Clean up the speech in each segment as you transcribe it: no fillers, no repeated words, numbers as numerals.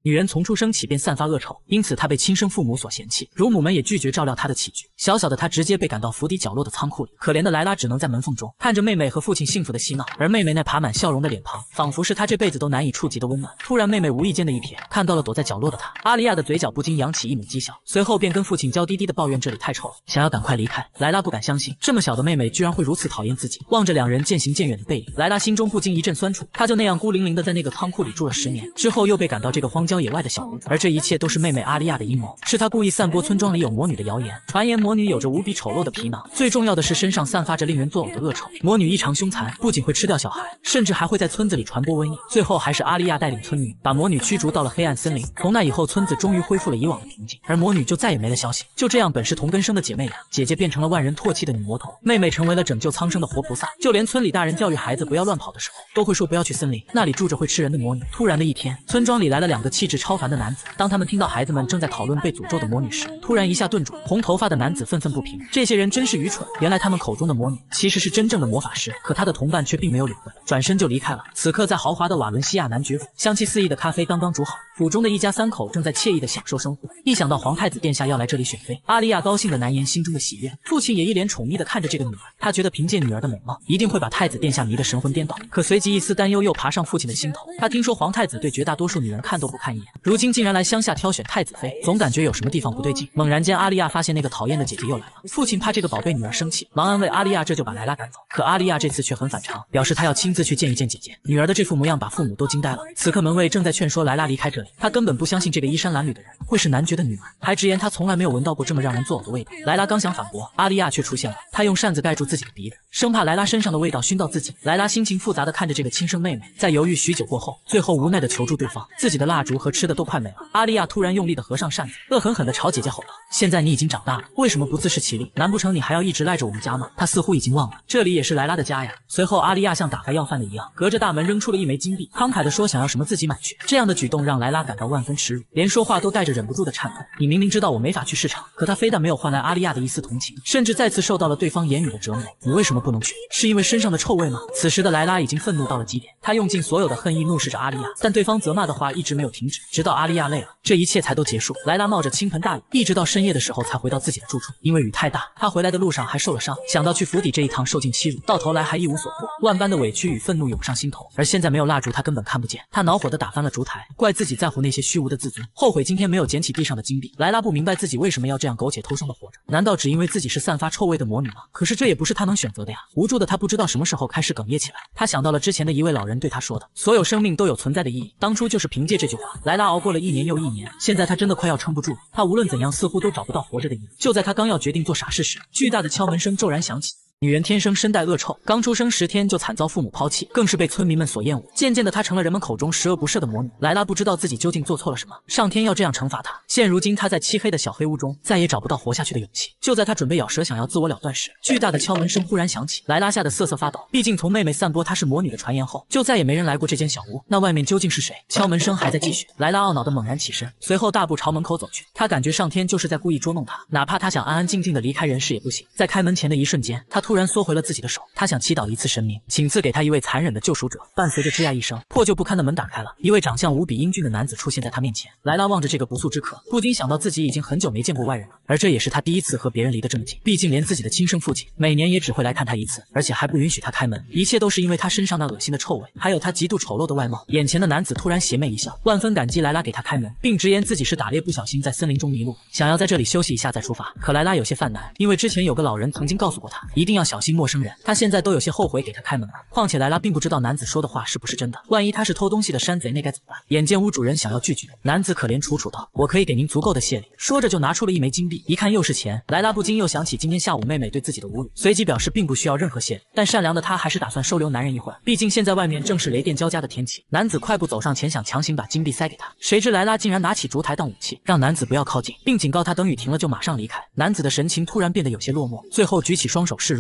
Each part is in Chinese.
女人从出生起便散发恶臭，因此她被亲生父母所嫌弃，乳母们也拒绝照料她的起居。小小的她直接被赶到府邸角落的仓库里，可怜的莱拉只能在门缝中看着妹妹和父亲幸福的嬉闹，而妹妹那爬满笑容的脸庞，仿佛是她这辈子都难以触及的温暖。突然，妹妹无意间的一瞥，看到了躲在角落的她，阿丽亚的嘴角不禁扬起一抹讥笑，随后便跟父亲娇滴滴的抱怨这里太臭了，想要赶快离开。莱拉不敢相信，这么小的妹妹居然会如此讨厌自己。望着两人渐行渐远的背影，莱拉心中不禁一阵酸楚。她就那样孤零零的在那个仓库里住了10年，之后又被赶到这个荒郊野外的小屋，而这一切都是妹妹阿丽亚的阴谋，是她故意散播村庄里有魔女的谣言，传言魔女有着无比丑陋的皮囊，最重要的是身上散发着令人作呕的恶臭。魔女异常凶残，不仅会吃掉小孩，甚至还会在村子里传播瘟疫。最后还是阿丽亚带领村民把魔女驱逐到了黑暗森林。从那以后，村子终于恢复了以往的平静，而魔女就再也没了消息。就这样，本是同根生的姐妹俩，姐姐变成了万人唾弃的女魔头，妹妹成为了拯救苍生的活菩萨。就连村里大人教育孩子不要乱跑的时候，都会说不要去森林，那里住着会吃人的魔女。突然的一天，村庄里来了2个气质超凡的男子。当他们听到孩子们正在讨论被诅咒的魔女时，突然一下顿住。红头发的男子愤愤不平，这些人真是愚蠢，原来他们口中的魔女其实是真正的魔法师。可他的同伴却并没有领会，转身就离开了。此刻在豪华的瓦伦西亚男爵府，香气四溢的咖啡刚刚煮好，府中的一家3口正在惬意的享受生活。一想到皇太子殿下要来这里选妃，阿丽亚高兴的难言心中的喜悦。父亲也一脸宠溺的看着这个女儿，他觉得凭借女儿的美貌，一定会把太子殿下迷得神魂颠倒。可随即一丝担忧又爬上父亲的心头，他听说皇太子对绝大多数女人看都不看一眼，如今竟然来乡下挑选太子妃，总感觉有什么地方不对劲。猛然间，阿丽亚发现那个讨厌的姐姐又来了，父亲怕这个宝贝女儿生气，忙安慰阿丽亚，这就把莱拉赶走。可阿丽亚这次却很反常，表示她要亲自去见一见姐姐。女儿的这副模样把父母都惊呆了。此刻门卫正在劝说莱拉离开这里，他根本不相信这个衣衫褴褛的人会是男爵的女儿，还直言他从来没有闻到过这么让人作呕的味道。莱拉刚想反驳，阿丽亚却出现了，她用扇子盖住自己的鼻子，生怕莱拉身上的味道熏到自己。莱拉心情复杂的看着这个亲生妹妹，在犹豫许久过后，最后无奈的求助对方，自己的蜡烛和吃的都快没了。阿丽亚突然用力的合上扇子，恶狠狠地朝姐姐吼道：“现在你已经长大了，为什么不自食其力？难不成你还要一直赖着我们家吗？”她似乎已经忘了，这里也是莱拉的家呀。随后，阿丽亚像打发要饭的一样，隔着大门扔出了一枚金币，慷慨地说想要什么自己买去。这样的举动让莱拉感到万分耻辱，连说话都带着忍不住的颤抖。你明明知道我没法去市场，可她非但没有换来阿丽亚的一丝同情，甚至再次受到了对方言语的折磨。你为什么不能去？是因为身上的臭味吗？此时的莱拉已经愤怒到了极点，她用尽所有的恨意怒视着阿丽亚，但对方责骂的话一直没有停止，直到阿丽亚累了，这一切才都结束。莱拉冒着倾盆大雨，一直到深夜的时候才回到自己的住处。因为雨太大，她回来的路上还受了伤，想到去府邸这一趟受尽欺辱，到头来还一无所获，万般的委屈与愤怒涌上心头。而现在没有蜡烛，她根本看不见。她恼火地打翻了烛台，怪自己在乎那些虚无的自尊，后悔今天没有捡起地上的金币。莱拉不明白自己为什么要这样苟且偷生的活着，难道只因为自己是散发臭味的魔女吗？可是这也不是她能选择的呀。无助的她不知道什么时候开始哽咽起来。她想到了之前的一位老人对她说的，所有生命都有存在的意义。当初就是凭借这句话，莱拉熬过了1年又1年。现在她真的快要撑不住了，她无论怎样似乎都找不到活着的意义。就在她刚要决定做傻事时，巨大的敲门声骤然响起。女人天生身带恶臭，刚出生10天就惨遭父母抛弃，更是被村民们所厌恶。渐渐的，她成了人们口中十恶不赦的魔女。莱拉不知道自己究竟做错了什么，上天要这样惩罚她。现如今，她在漆黑的小黑屋中再也找不到活下去的勇气。就在她准备咬舌想要自我了断时，巨大的敲门声忽然响起。莱拉吓得瑟瑟发抖，毕竟从妹妹散播她是魔女的传言后，就再也没人来过这间小屋。那外面究竟是谁？敲门声还在继续。莱拉懊恼地猛然起身，随后大步朝门口走去。她感觉上天就是在故意捉弄她，哪怕她想安安静静地离开人世也不行。在开门前的一瞬间，她突然缩回了自己的手，他想祈祷一次神明，请赐给他一位残忍的救赎者。伴随着吱呀一声，破旧不堪的门打开了，一位长相无比英俊的男子出现在他面前。莱拉望着这个不速之客，不禁想到自己已经很久没见过外人了，而这也是他第一次和别人离得这么近。毕竟连自己的亲生父亲每年也只会来看他一次，而且还不允许他开门。一切都是因为他身上那恶心的臭味，还有他极度丑陋的外貌。眼前的男子突然邪魅一笑，万分感激莱拉给他开门，并直言自己是打猎不小心在森林中迷路，想要在这里休息一下再出发。可莱拉有些犯难，因为之前有个老人曾经告诉过他，一定要小心陌生人。他现在都有些后悔给他开门了。况且莱拉并不知道男子说的话是不是真的，万一他是偷东西的山贼，那该怎么办？眼见屋主人想要拒绝，男子可怜楚楚道：“我可以给您足够的谢礼。”说着就拿出了一枚金币，一看又是钱。莱拉不禁又想起今天下午妹妹对自己的侮辱，随即表示并不需要任何谢礼，但善良的她还是打算收留男人一会儿，毕竟现在外面正是雷电交加的天气。男子快步走上前，想强行把金币塞给他，谁知莱拉竟然拿起烛台当武器，让男子不要靠近，并警告他等雨停了就马上离开。男子的神情突然变得有些落寞，最后举起双手示弱。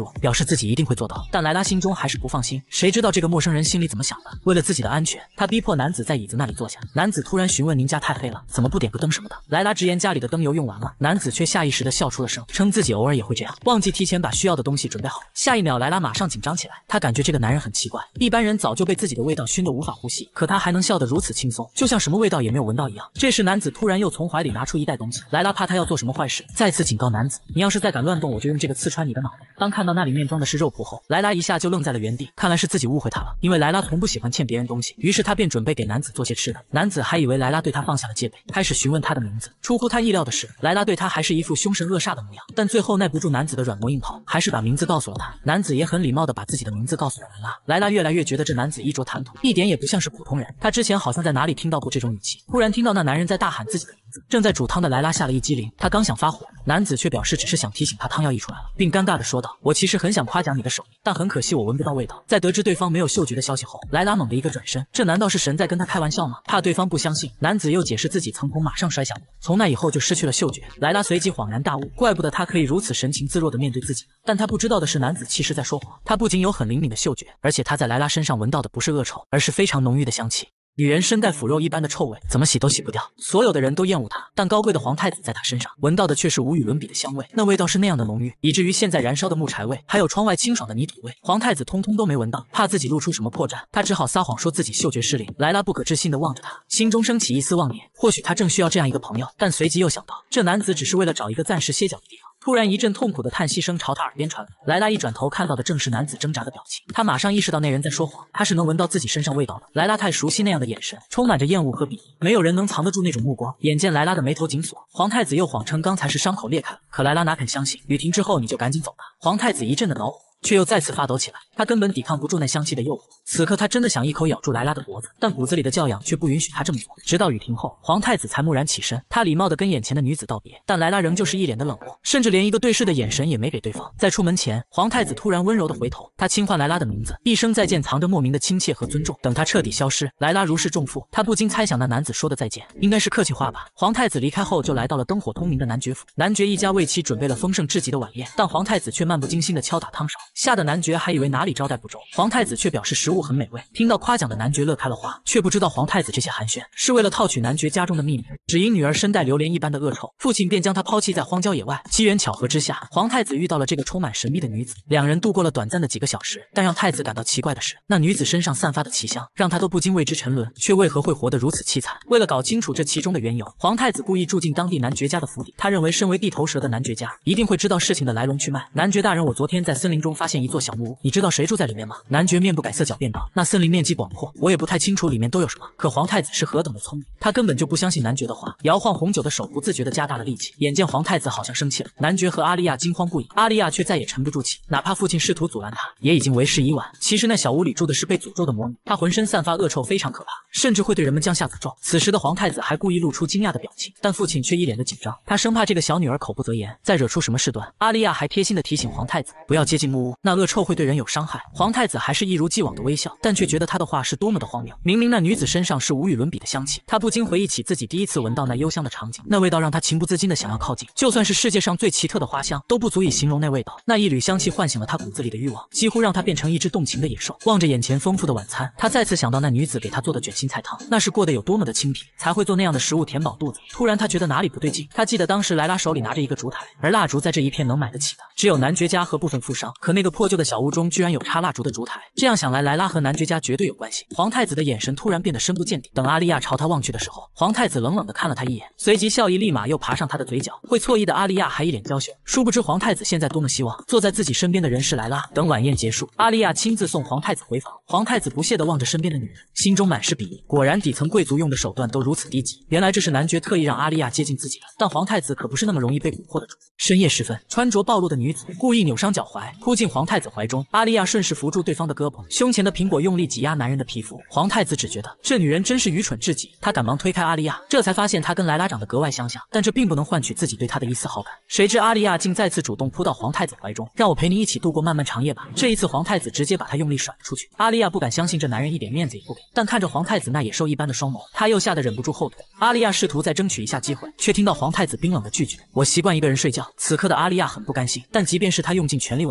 若，表示自己一定会做到。但莱拉心中还是不放心，谁知道这个陌生人心里怎么想的？为了自己的安全，他逼迫男子在椅子那里坐下。男子突然询问：“您家太黑了，怎么不点个灯什么的？”莱拉直言家里的灯油用完了，男子却下意识地笑出了声，称自己偶尔也会这样，忘记提前把需要的东西准备好。下一秒，莱拉马上紧张起来，她感觉这个男人很奇怪，一般人早就被自己的味道熏得无法呼吸，可他还能笑得如此轻松，就像什么味道也没有闻到一样。这时，男子突然又从怀里拿出一袋东西，莱拉怕他要做什么坏事，再次警告男子：“你要是再敢乱动，我就用这个刺穿你的脑袋。”当看到那里面装的是肉脯后，莱拉一下就愣在了原地，看来是自己误会他了，因为莱拉从不喜欢欠别人东西，于是他便准备给男子做些吃的。男子还以为莱拉对他放下了戒备，开始询问他的名字。出乎他意料的是，莱拉对他还是一副凶神恶煞的模样，但最后耐不住男子的软磨硬泡，还是把名字告诉了他。男子也很礼貌地把自己的名字告诉了莱拉。莱拉越来越觉得这男子衣着谈吐，一点也不像是普通人，他之前好像在哪里听到过这种语气。忽然听到那男人在大喊自己的名字，正在煮汤的莱拉吓了一激灵，他刚想发火，男子却表示只是想提醒他汤要溢出来了，并尴尬地说道：“我其实很想夸奖你的手艺，但很可惜我闻不到味道。”在得知对方没有嗅觉的消息后，莱拉猛地一个转身，这难道是神在跟他开玩笑吗？怕对方不相信，男子又解释自己曾从马上摔下来，从那以后就失去了嗅觉。莱拉随即恍然大悟，怪不得他可以如此神情自若地面对自己。但他不知道的是，男子其实在说谎，他不仅有很灵敏的嗅觉，而且他在莱拉身上闻到的不是恶臭，而是非常浓郁的香气。女人身带腐肉一般的臭味，怎么洗都洗不掉，所有的人都厌恶她，但高贵的皇太子在她身上闻到的却是无与伦比的香味，那味道是那样的浓郁，以至于现在燃烧的木柴味，还有窗外清爽的泥土味，皇太子通通都没闻到。怕自己露出什么破绽，他只好撒谎说自己嗅觉失灵。莱拉不可置信地望着他，心中升起一丝妄念，或许他正需要这样一个朋友，但随即又想到，这男子只是为了找一个暂时歇脚的地方。突然一阵痛苦的叹息声朝他耳边传来，莱拉一转头看到的正是男子挣扎的表情，他马上意识到那人在说谎，他是能闻到自己身上味道的。莱拉太熟悉那样的眼神，充满着厌恶和鄙夷，没有人能藏得住那种目光。眼见莱拉的眉头紧锁，皇太子又谎称刚才是伤口裂开了，可莱拉哪肯相信？雨停之后你就赶紧走吧。皇太子一阵的恼火，却又再次发抖起来，他根本抵抗不住那香气的诱惑。此刻他真的想一口咬住莱拉的脖子，但骨子里的教养却不允许他这么做。直到雨停后，皇太子才蓦然起身，他礼貌地跟眼前的女子道别，但莱拉仍旧是一脸的冷漠，甚至连一个对视的眼神也没给对方。在出门前，皇太子突然温柔地回头，他轻唤莱拉的名字，一声再见藏着莫名的亲切和尊重。等他彻底消失，莱拉如释重负，他不禁猜想那男子说的再见应该是客气话吧。皇太子离开后，就来到了灯火通明的男爵府。男爵一家为其准备了丰盛至极的晚宴，但皇太子却漫不经心地敲打汤勺，吓得男爵还以为哪里招待不周。皇太子却表示食物很美味。听到夸奖的男爵乐开了花，却不知道皇太子这些寒暄是为了套取男爵家中的秘密。只因女儿身带榴莲一般的恶臭，父亲便将她抛弃在荒郊野外。机缘巧合之下，皇太子遇到了这个充满神秘的女子，两人度过了短暂的几个小时。但让太子感到奇怪的是，那女子身上散发的奇香，让他都不禁为之沉沦，却为何会活得如此凄惨？为了搞清楚这其中的缘由，皇太子故意住进当地男爵家的府邸。他认为身为地头蛇的男爵家一定会知道事情的来龙去脉。男爵大人，我昨天在森林中发现一座小木屋，你知道谁住在里面吗？男爵面不改色狡辩道，那森林面积广阔，我也不太清楚里面都有什么。可皇太子是何等的聪明，他根本就不相信男爵的话，摇晃红酒的手不自觉地加大了力气。眼见皇太子好像生气了，男爵和阿丽亚惊慌不已，阿丽亚却再也沉不住气，哪怕父亲试图阻拦他，也已经为时已晚。其实那小屋里住的是被诅咒的魔女，她浑身散发恶臭，非常可怕，甚至会对人们降下诅咒。此时的皇太子还故意露出惊讶的表情，但父亲却一脸的紧张，他生怕这个小女儿口不择言，再惹出什么事端。阿丽亚还贴心地提醒皇太子不要接近木屋，那恶臭会对人有伤害。皇太子还是一如既往的微笑，但却觉得他的话是多么的荒谬。明明那女子身上是无与伦比的香气，他不禁回忆起自己第一次闻到那幽香的场景，那味道让他情不自禁的想要靠近。就算是世界上最奇特的花香，都不足以形容那味道。那一缕香气唤醒了他骨子里的欲望，几乎让他变成一只动情的野兽。望着眼前丰富的晚餐，他再次想到那女子给他做的卷心菜汤，那是过得有多么的清贫，才会做那样的食物填饱肚子。突然他觉得哪里不对劲，他记得当时莱拉手里拿着一个烛台，而蜡烛在这一片能买得起的只有男爵家和部分富商，可那个破旧的小屋中居然有插蜡烛的烛台。这样想来，莱拉和男爵家绝对有关系。皇太子的眼神突然变得深不见底，等阿丽亚朝他望去的时候，皇太子冷冷地看了他一眼，随即笑意立马又爬上他的嘴角。会错意的阿丽亚还一脸娇羞，殊不知皇太子现在多么希望坐在自己身边的人是莱拉。等晚宴结束，阿丽亚亲自送皇太子回房，皇太子不屑地望着身边的女人，心中满是鄙夷。果然底层贵族用的手段都如此低级，原来这是男爵特意让阿丽亚接近自己的。但皇太子可不是那么容易被蛊惑的主。深夜时分，穿着暴露的女子故意扭伤脚踝，扑进皇太子怀中。阿丽亚顺势扶住对方的胳膊，胸前的苹果用力挤压男人的皮肤。皇太子只觉得这女人真是愚蠢至极，他赶忙推开阿丽亚，这才发现她跟莱拉长得格外相像，但这并不能换取自己对她的一丝好感。谁知阿丽亚竟再次主动扑到皇太子怀中，让我陪你一起度过漫漫长夜吧。这一次皇太子直接把她用力甩了出去。阿丽亚不敢相信这男人一点面子也不给，但看着皇太子那野兽一般的双眸，她又吓得忍不住后退。阿丽亚试图再争取一下机会，却听到皇太子冰冷的拒绝：我习惯一个人睡觉。此刻的阿丽亚很不甘心，但即便是她用尽全力挽留，皇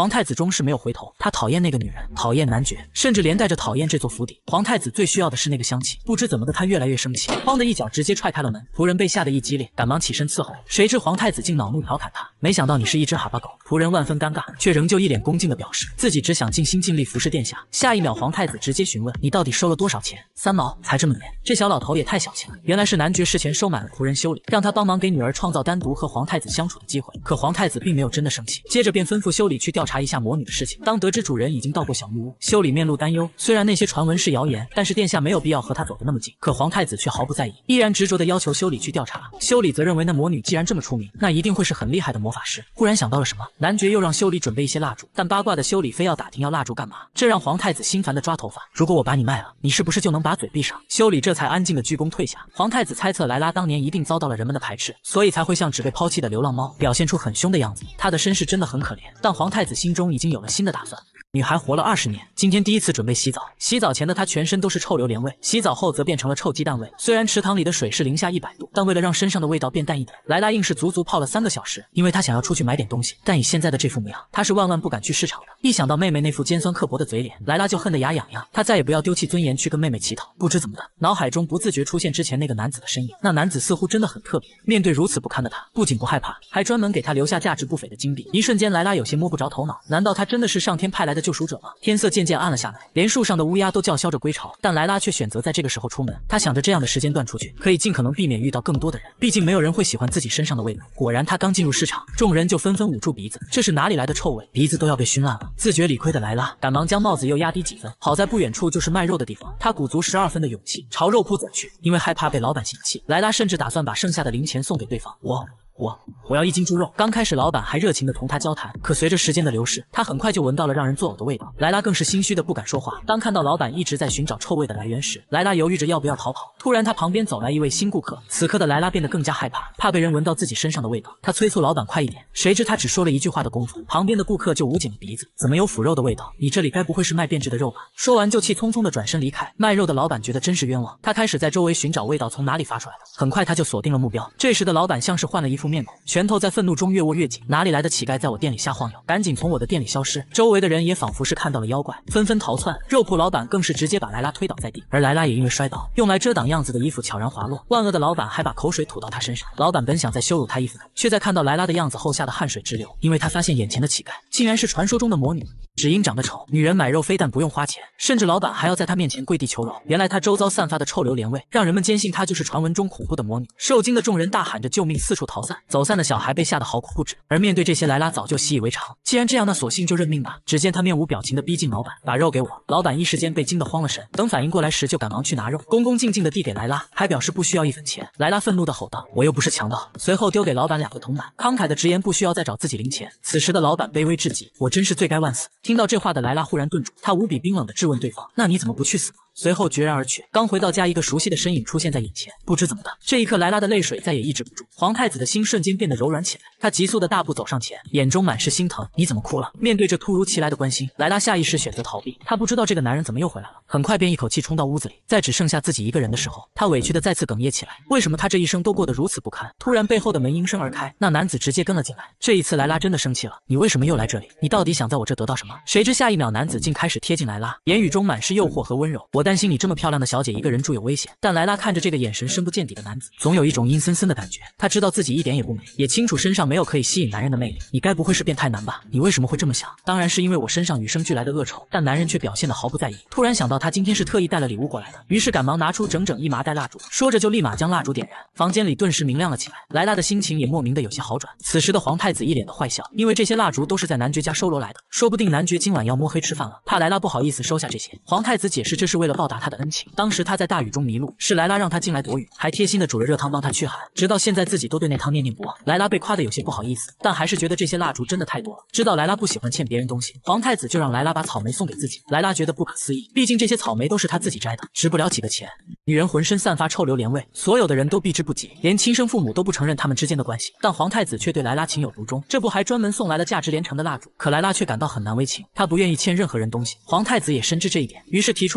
太子终是没有回头，他讨厌那个女人，讨厌男爵，甚至连带着讨厌这座府邸。皇太子最需要的是那个香气，不知怎么的，他越来越生气，哐的一脚直接踹开了门。仆人被吓得一激灵，赶忙起身伺候，谁知皇太子竟恼怒调侃他，没想到你是一只哈巴狗。仆人万分尴尬，却仍旧一脸恭敬的表示自己只想尽心尽力服侍殿下。下一秒，皇太子直接询问你到底收了多少钱？3毛，才这么点？这小老头也太小气了。原来是男爵事前收买了仆人修理，让他帮忙给女儿创造单独和皇太子相处的机会。可皇太子并没有真的生气，接着便吩咐修理去调查一下魔女的事情。当得知主人已经到过小木屋，修理面露担忧。虽然那些传闻是谣言，但是殿下没有必要和他走得那么近。可皇太子却毫不在意，依然执着地要求修理去调查。修理则认为那魔女既然这么出名，那一定会是很厉害的魔法师。忽然想到了什么，男爵又让修理准备一些蜡烛，但八卦的修理非要打听要蜡烛干嘛，这让皇太子心烦的抓头发。如果我把你卖了，你是不是就能把嘴闭上？修理这才安静的鞠躬退下。皇太子猜测莱拉当年一定遭到了人们的排斥，所以才会像只被抛弃的流浪猫，表现出很凶的样子。他的身世真的很可怜，但皇太子心中已经有了新的打算。女孩活了20年，今天第一次准备洗澡。洗澡前的她全身都是臭榴莲味，洗澡后则变成了臭鸡蛋味。虽然池塘里的水是零下100度，但为了让身上的味道变淡一点，莱拉硬是足足泡了3个小时。因为她想要出去买点东西，但以现在的这副模样，她是万万不敢去市场的。一想到妹妹那副尖酸刻薄的嘴脸，莱拉就恨得牙痒痒。她再也不要丢弃尊严去跟妹妹乞讨。不知怎么的，脑海中不自觉出现之前那个男子的身影。那男子似乎真的很特别，面对如此不堪的她，不仅不害怕，还专门给她留下价值不菲的金币。一瞬间，莱拉有些摸不着头脑，难道他真的是上天派来的救赎者吗？天色渐渐暗了下来，连树上的乌鸦都叫嚣着归巢，但莱拉却选择在这个时候出门。她想着这样的时间段出去，可以尽可能避免遇到更多的人，毕竟没有人会喜欢自己身上的味道。果然，她刚进入市场，众人就纷纷捂住鼻子，这是哪里来的臭味？鼻子都要被熏烂了。自觉理亏的莱拉赶忙将帽子又压低几分，好在不远处就是卖肉的地方，她鼓足12分的勇气朝肉铺走去。因为害怕被老板嫌弃，莱拉甚至打算把剩下的零钱送给对方。我要1斤猪肉。刚开始老板还热情地同他交谈，可随着时间的流逝，他很快就闻到了让人作呕的味道。莱拉更是心虚的不敢说话。当看到老板一直在寻找臭味的来源时，莱拉犹豫着要不要逃跑。突然他旁边走来一位新顾客，此刻的莱拉变得更加害怕，怕被人闻到自己身上的味道。他催促老板快一点，谁知他只说了一句话的功夫，旁边的顾客就捂紧了鼻子。怎么有腐肉的味道？你这里该不会是卖变质的肉吧？说完就气匆匆地转身离开。卖肉的老板觉得真是冤枉，他开始在周围寻找味道从哪里发出来的。很快他就锁定了目标。这时的老板像是换了一副面孔，拳头在愤怒中越握越紧。哪里来的乞丐在我店里瞎晃悠？赶紧从我的店里消失！周围的人也仿佛是看到了妖怪，纷纷逃窜。肉铺老板更是直接把莱拉推倒在地，而莱拉也因为摔倒，用来遮挡样子的衣服悄然滑落。万恶的老板还把口水吐到她身上。老板本想再羞辱她一番，却在看到莱拉的样子后吓得汗水直流，因为他发现眼前的乞丐竟然是传说中的魔女。只因长得丑，女人买肉非但不用花钱，甚至老板还要在她面前跪地求饶。原来她周遭散发的臭榴莲味，让人们坚信她就是传闻中恐怖的魔女。受惊的众人大喊着救命，四处逃散。走散的小孩被吓得嚎哭不止。而面对这些，莱拉早就习以为常。既然这样，那索性就认命吧。只见她面无表情地逼近老板，把肉给我。老板一时间被惊得慌了神，等反应过来时，就赶忙去拿肉，恭恭敬敬地递给莱拉，还表示不需要1分钱。莱拉愤怒地吼道：“我又不是强盗！”随后丢给老板2个铜板，慷慨地直言不需要再找自己零钱。此时的老板卑微至极，我真是罪该万死。听到这话的莱拉忽然顿住，她无比冰冷地质问对方：“那你怎么不去死？”随后决然而去。刚回到家，一个熟悉的身影出现在眼前。不知怎么的，这一刻莱拉的泪水再也抑制不住。皇太子的心瞬间变得柔软起来，他急速的大步走上前，眼中满是心疼。你怎么哭了？面对这突如其来的关心，莱拉下意识选择逃避。她不知道这个男人怎么又回来了，很快便一口气冲到屋子里。在只剩下自己一个人的时候，她委屈的再次哽咽起来。为什么她这一生都过得如此不堪？突然背后的门应声而开，那男子直接跟了进来。这一次莱拉真的生气了，你为什么又来这里？你到底想在我这得到什么？谁知下一秒男子竟开始贴近莱拉，言语中满是诱惑和温柔。我担心你这么漂亮的小姐一个人住有危险。但莱拉看着这个眼神深不见底的男子，总有一种阴森森的感觉。她知道自己一点也不美，也清楚身上没有可以吸引男人的魅力。你该不会是变态男吧？你为什么会这么想？当然是因为我身上与生俱来的恶臭。但男人却表现得毫不在意。突然想到他今天是特意带了礼物过来的，于是赶忙拿出整整1麻袋蜡烛，说着就立马将蜡烛点燃。房间里顿时明亮了起来，莱拉的心情也莫名的有些好转。此时的皇太子一脸的坏笑，因为这些蜡烛都是在男爵家收罗来的，说不定男爵今晚要摸黑吃饭了，怕莱拉不好意思收下这些。皇太子解释这是为了报答他的恩情，当时他在大雨中迷路，是莱拉让他进来躲雨，还贴心的煮了热汤帮他驱寒，直到现在自己都对那汤念念不忘。莱拉被夸得有些不好意思，但还是觉得这些蜡烛真的太多了。知道莱拉不喜欢欠别人东西，皇太子就让莱拉把草莓送给自己。莱拉觉得不可思议，毕竟这些草莓都是他自己摘的，值不了几个钱。女人浑身散发臭榴莲味，所有的人都避之不及，连亲生父母都不承认他们之间的关系。但皇太子却对莱拉情有独钟，这不还专门送来了价值连城的蜡烛。可莱拉却感到很难为情，她不愿意欠任何人东西。皇太子也深知这一点，于是提出让莱拉把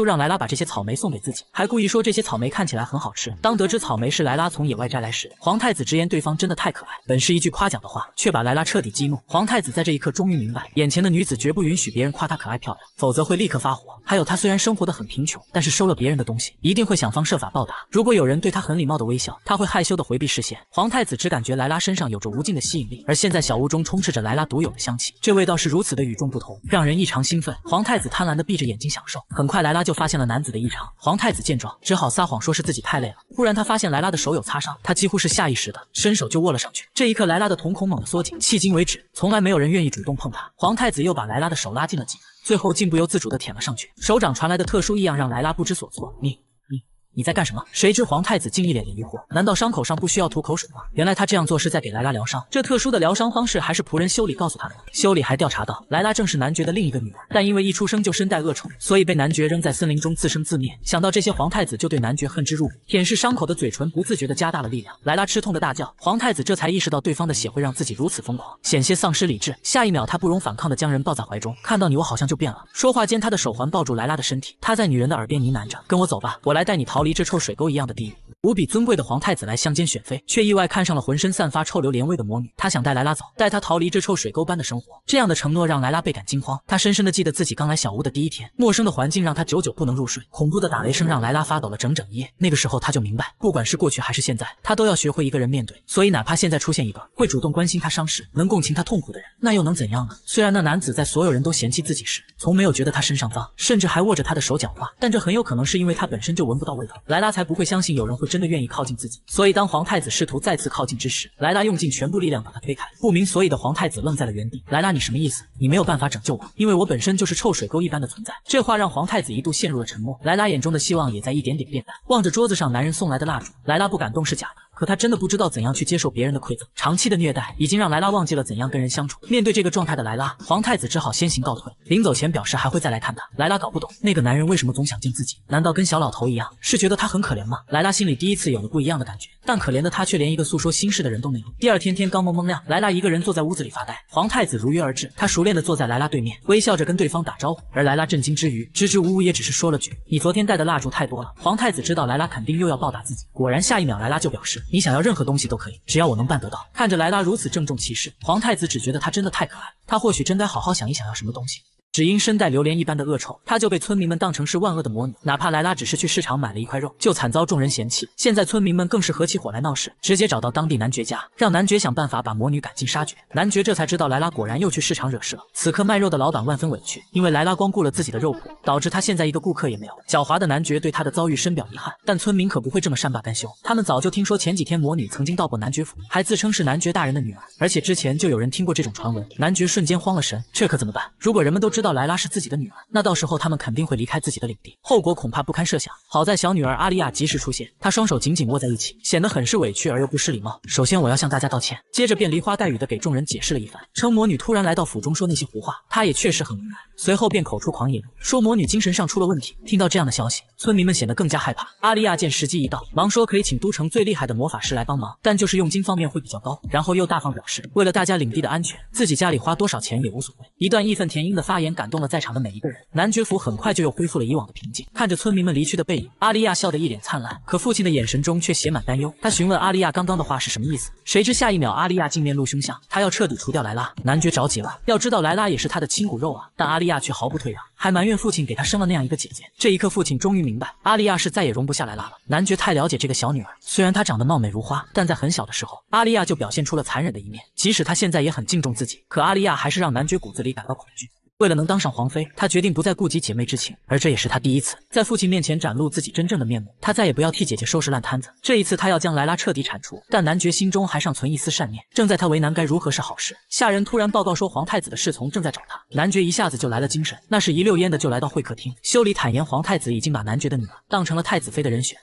把这些草莓送给自己，还故意说这些草莓看起来很好吃。当得知草莓是莱拉从野外摘来时，皇太子直言对方真的太可爱，本是一句夸奖的话，却把莱拉彻底激怒。皇太子在这一刻终于明白，眼前的女子绝不允许别人夸她可爱漂亮，否则会立刻发火。还有，他虽然生活得很贫穷，但是收了别人的东西，一定会想方设法报答。如果有人对他很礼貌的微笑，他会害羞的回避视线。皇太子只感觉莱拉身上有着无尽的吸引力，而现在小屋中充斥着莱拉独有的香气，这味道是如此的与众不同，让人异常兴奋。皇太子贪婪地闭着眼睛享受。很快，莱拉就发现了男子的异常。皇太子见状，只好撒谎说是自己太累了。忽然，他发现莱拉的手有擦伤，他几乎是下意识的伸手就握了上去。这一刻，莱拉的瞳孔猛地缩紧，迄今为止，从来没有人愿意主动碰她。皇太子又把莱拉的手拉近了几分，最后竟不由自主地舔了上去。手掌传来的特殊异样让莱拉不知所措。你在干什么？谁知皇太子竟一脸的疑惑，难道伤口上不需要涂口水吗？原来他这样做是在给莱拉疗伤，这特殊的疗伤方式还是仆人修理告诉他的。修理还调查到，莱拉正是男爵的另一个女儿，但因为一出生就身带恶虫，所以被男爵扔在森林中自生自灭。想到这些，皇太子就对男爵恨之入骨，舔舐伤口的嘴唇不自觉地加大了力量。莱拉吃痛的大叫，皇太子这才意识到对方的血会让自己如此疯狂，险些丧失理智。下一秒，他不容反抗地将人抱在怀中，看到你我好像就变了。说话间，他的手环抱住莱拉的身体，他在女人的耳边呢喃着，跟我走吧，我来带你逃离这臭水沟一样的地狱。无比尊贵的皇太子来乡间选妃，却意外看上了浑身散发臭榴莲味的魔女。他想带莱拉走，带她逃离这臭水沟般的生活。这样的承诺让莱拉倍感惊慌。她深深地记得自己刚来小屋的第一天，陌生的环境让她久久不能入睡，恐怖的打雷声让莱拉发抖了整整一夜。那个时候她就明白，不管是过去还是现在，她都要学会一个人面对。所以哪怕现在出现一个会主动关心她伤势、能共情她痛苦的人，那又能怎样呢？虽然那男子在所有人都嫌弃自己时，从没有觉得他身上脏，甚至还握着他的手讲话，但这很有可能是因为他本身就闻不到味道。莱拉才不会相信有人会真的愿意靠近自己。所以当皇太子试图再次靠近之时，莱拉用尽全部力量把他推开。不明所以的皇太子愣在了原地。莱拉，你什么意思？你没有办法拯救我，因为我本身就是臭水沟一般的存在。这话让皇太子一度陷入了沉默。莱拉眼中的希望也在一点点变淡。望着桌子上男人送来的蜡烛，莱拉不敢动是假的，可她真的不知道怎样去接受别人的馈赠。长期的虐待已经让莱拉忘记了怎样跟人相处。面对这个状态的莱拉，皇太子只好先行告退。临走前表示还会再来看她。莱拉搞不懂，那个男人为什么总想见自己？难道跟小老头一样，是觉得他很可怜吗？莱拉心里第一次有了不一样的感觉，但可怜的他却连一个诉说心事的人都没有。第二天天刚蒙蒙亮，莱拉一个人坐在屋子里发呆。皇太子如约而至，他熟练地坐在莱拉对面，微笑着跟对方打招呼。而莱拉震惊之余，支支吾吾也只是说了句：“你昨天带的蜡烛太多了。”皇太子知道莱拉肯定又要报答自己，果然下一秒莱拉就表示：“你想要任何东西都可以，只要我能办得到。”看着莱拉如此郑重其事，皇太子只觉得她真的太可爱了，他或许真该好好想一想要什么东西。只因身带榴莲一般的恶臭，他就被村民们当成是万恶的魔女。哪怕莱拉只是去市场买了一块肉，就惨遭众人嫌弃。现在村民们更是合起伙来闹事，直接找到当地男爵家，让男爵想办法把魔女赶尽杀绝。男爵这才知道莱拉果然又去市场惹事了。此刻卖肉的老板万分委屈，因为莱拉光顾了自己的肉铺，导致他现在一个顾客也没有。狡猾的男爵对他的遭遇深表遗憾，但村民可不会这么善罢甘休。他们早就听说前几天魔女曾经到过男爵府，还自称是男爵大人的女儿，而且之前就有人听过这种传闻。男爵瞬间慌了神，这可怎么办？如果人们都知道莱拉是自己的女儿，那到时候他们肯定会离开自己的领地，后果恐怕不堪设想。好在小女儿阿丽亚及时出现，她双手紧紧握在一起，显得很是委屈而又不失礼貌。首先我要向大家道歉，接着便梨花带雨的给众人解释了一番，称魔女突然来到府中说那些胡话，她也确实很无奈。随后便口出狂言，说魔女精神上出了问题。听到这样的消息，村民们显得更加害怕。阿丽亚见时机一到，忙说可以请都城最厉害的魔法师来帮忙，但就是佣金方面会比较高。然后又大方表示，为了大家领地的安全，自己家里花多少钱也无所谓。一段义愤填膺的发言感动了在场的每一个人。男爵府很快就又恢复了以往的平静。看着村民们离去的背影，阿丽亚笑得一脸灿烂，可父亲的眼神中却写满担忧。他询问阿丽亚刚刚的话是什么意思，谁知下一秒阿丽亚竟面露凶相，他要彻底除掉莱拉。男爵着急了，要知道莱拉也是他的亲骨肉啊，但阿丽亚却毫不退让，还埋怨父亲给他生了那样一个姐姐。这一刻父亲终于明白，阿丽亚是再也容不下莱拉了。男爵太了解这个小女儿，虽然她长得貌美如花，但在很小的时候，阿丽亚就表现出了残忍的一面。即使她现在也很敬重自己，可阿丽亚还是让男爵骨子里感到恐惧。为了能当上皇妃，她决定不再顾及姐妹之情，而这也是她第一次在父亲面前展露自己真正的面目。她再也不要替姐姐收拾烂摊子，这一次她要将莱拉彻底铲除。但男爵心中还尚存一丝善念，正在他为难该如何是好时，下人突然报告说皇太子的侍从正在找他。男爵一下子就来了精神，那是一溜烟的就来到会客厅。修理坦言皇太子已经把男爵的女儿当成了太子妃的人选，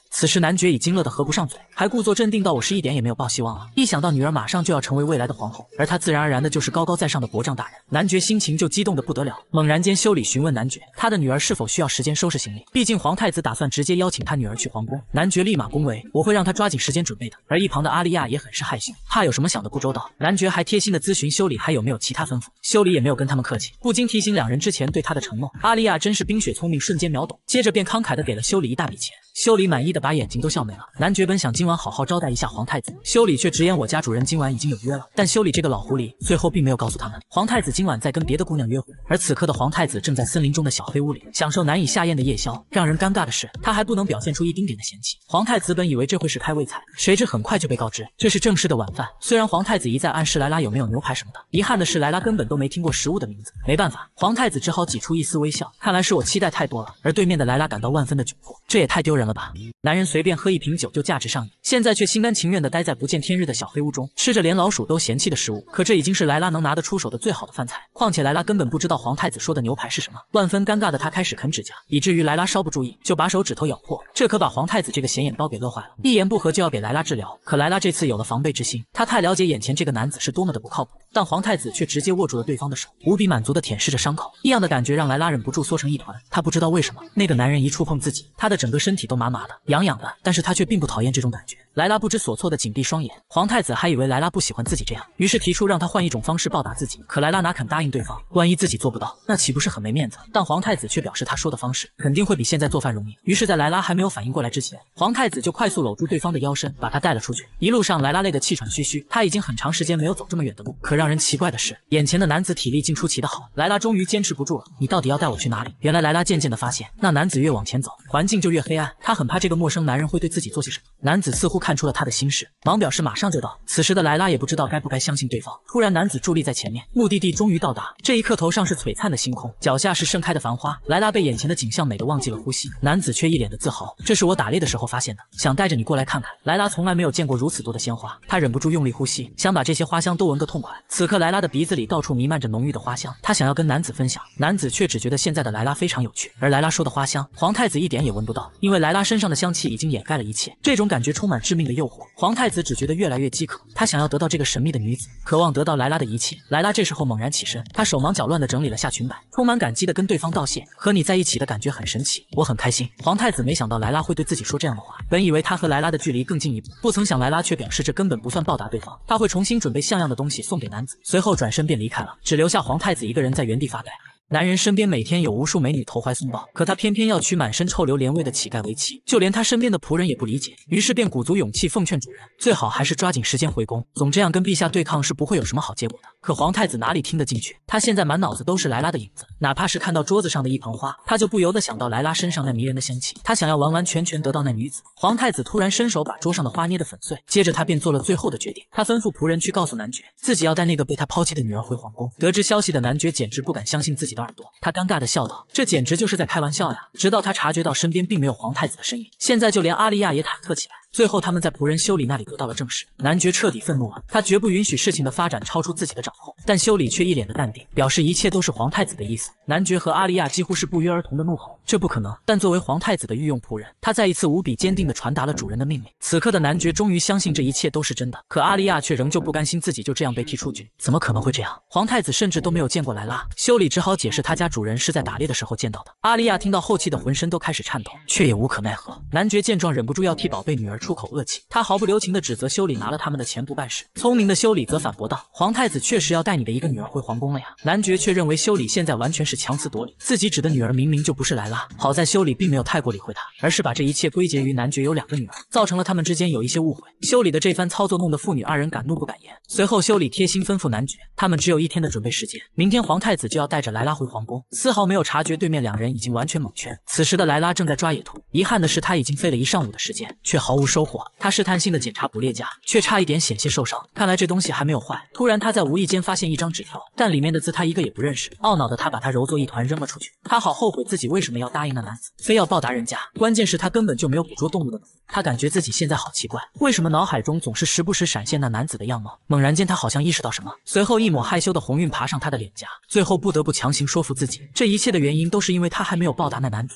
此时男爵已惊乐得合不上嘴，还故作镇定道：“我是一点也没有抱希望了。”一想到女儿马上就要成为未来的皇后，而他自然而然的就是高高在上的国丈大人，男爵心情就激动得不得了。猛然间，修理询问男爵，他的女儿是否需要时间收拾行李？毕竟皇太子打算直接邀请他女儿去皇宫。男爵立马恭维：“我会让他抓紧时间准备的。”而一旁的阿丽亚也很是害羞，怕有什么想得不周到。男爵还贴心的咨询修理还有没有其他吩咐，修理也没有跟他们客气，不禁提醒两人之前对他的承诺。阿丽亚真是冰雪聪明，瞬间秒懂，接着便慷慨的给了修理一大笔钱。修理满意的把眼睛都笑没了。男爵本想今晚好好招待一下皇太子，修理却直言我家主人今晚已经有约了。但修理这个老狐狸最后并没有告诉他们，皇太子今晚在跟别的姑娘约会。而此刻的皇太子正在森林中的小黑屋里享受难以下咽的夜宵。让人尴尬的是，他还不能表现出一丁点的嫌弃。皇太子本以为这会是开胃菜，谁知很快就被告知这是正式的晚饭。虽然皇太子一再暗示莱拉有没有牛排什么的，遗憾的是莱拉根本都没听过食物的名字。没办法，皇太子只好挤出一丝微笑，看来是我期待太多了。而对面的莱拉感到万分的窘迫，这也太丢人了吧。男人随便喝一瓶酒就价值上瘾，现在却心甘情愿地待在不见天日的小黑屋中，吃着连老鼠都嫌弃的食物。可这已经是莱拉能拿得出手的最好的饭菜，况且莱拉根本不知道皇太子说的牛排是什么。万分尴尬的他开始啃指甲，以至于莱拉稍不注意就把手指头咬破，这可把皇太子这个显眼包给乐坏了，一言不合就要给莱拉治疗。可莱拉这次有了防备之心，他太了解眼前这个男子是多么的不靠谱。但皇太子却直接握住了对方的手，无比满足地舔舐着伤口，异样的感觉让莱拉忍不住缩成一团。他不知道为什么，那个男人一触碰自己，他的整个身体都麻麻的、痒痒的，但是他却并不讨厌这种感觉。莱拉不知所措地紧闭双眼，皇太子还以为莱拉不喜欢自己这样，于是提出让他换一种方式报答自己。可莱拉哪肯答应对方，万一自己做不到，那岂不是很没面子？但皇太子却表示他说的方式肯定会比现在做饭容易。于是，在莱拉还没有反应过来之前，皇太子就快速搂住对方的腰身，把他带了出去。一路上，莱拉累得气喘吁吁，他已经很长时间没有走这么远的路。可让人奇怪的是，眼前的男子体力竟出奇的好。莱拉终于坚持不住了，你到底要带我去哪里？原来莱拉渐渐地发现，那男子越往前走，环境就越黑暗，他很怕这个陌生男人会对自己做些什么。男子似乎看出了他的心事，忙表示马上就到。此时的莱拉也不知道该不该相信对方。突然男子伫立在前面，目的地终于到达。这一刻头上是璀璨的星空，脚下是盛开的繁花。莱拉被眼前的景象美得忘记了呼吸，男子却一脸的自豪，这是我打猎的时候发现的，想带着你过来看看。莱拉从来没有见过如此多的鲜花，她忍不住用力呼吸，想把这些花香都闻个痛快。此刻莱拉的鼻子里到处弥漫着浓郁的花香，她想要跟男子分享，男子却只觉得现在的莱拉非常有趣。而莱拉说的花香，皇太子一点也闻不到，因为莱拉身上的香气已经掩盖了一切。这种感觉充满致命的诱惑，皇太子只觉得越来越饥渴，他想要得到这个神秘的女子，渴望得到莱拉的一切。莱拉这时候猛然起身，她手忙脚乱地整理了下裙摆，充满感激地跟对方道谢，和你在一起的感觉很神奇，我很开心。皇太子没想到莱拉会对自己说这样的话，本以为他和莱拉的距离更进一步，不曾想莱拉却表示这根本不算报答对方，他会重新准备像样的东西送给男子，随后转身便离开了，只留下皇太子一个人在原地发呆。男人身边每天有无数美女投怀送抱，可他偏偏要娶满身臭流连味的乞丐为妻，就连他身边的仆人也不理解，于是便鼓足勇气奉劝主人，最好还是抓紧时间回宫，总这样跟陛下对抗是不会有什么好结果的。可皇太子哪里听得进去，他现在满脑子都是莱拉的影子，哪怕是看到桌子上的一盆花，他就不由得想到莱拉身上那迷人的香气，他想要完完全全得到那女子。皇太子突然伸手把桌上的花捏得粉碎，接着他便做了最后的决定，他吩咐仆人去告诉男爵，自己要带那个被他抛弃的女儿回皇宫。得知消息的男爵简直不敢相信自己的耳朵，他尴尬地笑道，这简直就是在开玩笑呀。直到他察觉到身边并没有皇太子的身影，现在就连阿丽亚也忐忑起来。最后他们在仆人修理那里得到了证实，男爵彻底愤怒了，他绝不允许事情的发展超出自己的掌控。但修理却一脸的淡定，表示一切都是皇太子的意思。男爵和阿丽亚几乎是不约而同的怒吼，这不可能。但作为皇太子的御用仆人，他再一次无比坚定地传达了主人的命令。此刻的男爵终于相信这一切都是真的，可阿丽亚却仍旧不甘心自己就这样被踢出局，怎么可能会这样？皇太子甚至都没有见过莱拉，修理只好解释他家主人是在打猎的时候见到的。阿丽亚听到后气的浑身都开始颤抖，却也无可奈何。男爵见状忍不住要替宝贝女儿出口恶气，他毫不留情地指责修理拿了他们的钱不办事。聪明的修理则反驳道，皇太子确实要带你的一个女儿回皇宫了呀。男爵却认为修理现在完全是强词夺理，自己指的女儿明明就不是莱拉。好在修理并没有太过理会他，而是把这一切归结于男爵有2个女儿，造成了他们之间有一些误会。修理的这番操作弄得父女2人敢怒不敢言。随后修理贴心吩咐男爵，他们只有1天的准备时间，明天皇太子就要带着莱拉回皇宫。丝毫没有察觉对面2人已经完全蒙圈。此时的莱拉正在抓野兔，遗憾的是他已经费了1上午的时间，却毫无收获。他试探性的检查捕猎架，却差一点险些受伤，看来这东西还没有坏。突然他在无意间发现一张纸条，但里面的字他一个也不认识，懊恼的他把它揉作一团扔了出去。他好后悔自己为什么要答应那男子，非要报答人家。关键是他根本就没有捕捉动物的能力，他感觉自己现在好奇怪，为什么脑海中总是时不时闪现那男子的样貌？猛然间他好像意识到什么，随后一抹害羞的红晕爬上他的脸颊，最后不得不强行说服自己，这一切的原因都是因为他还没有报答那男子。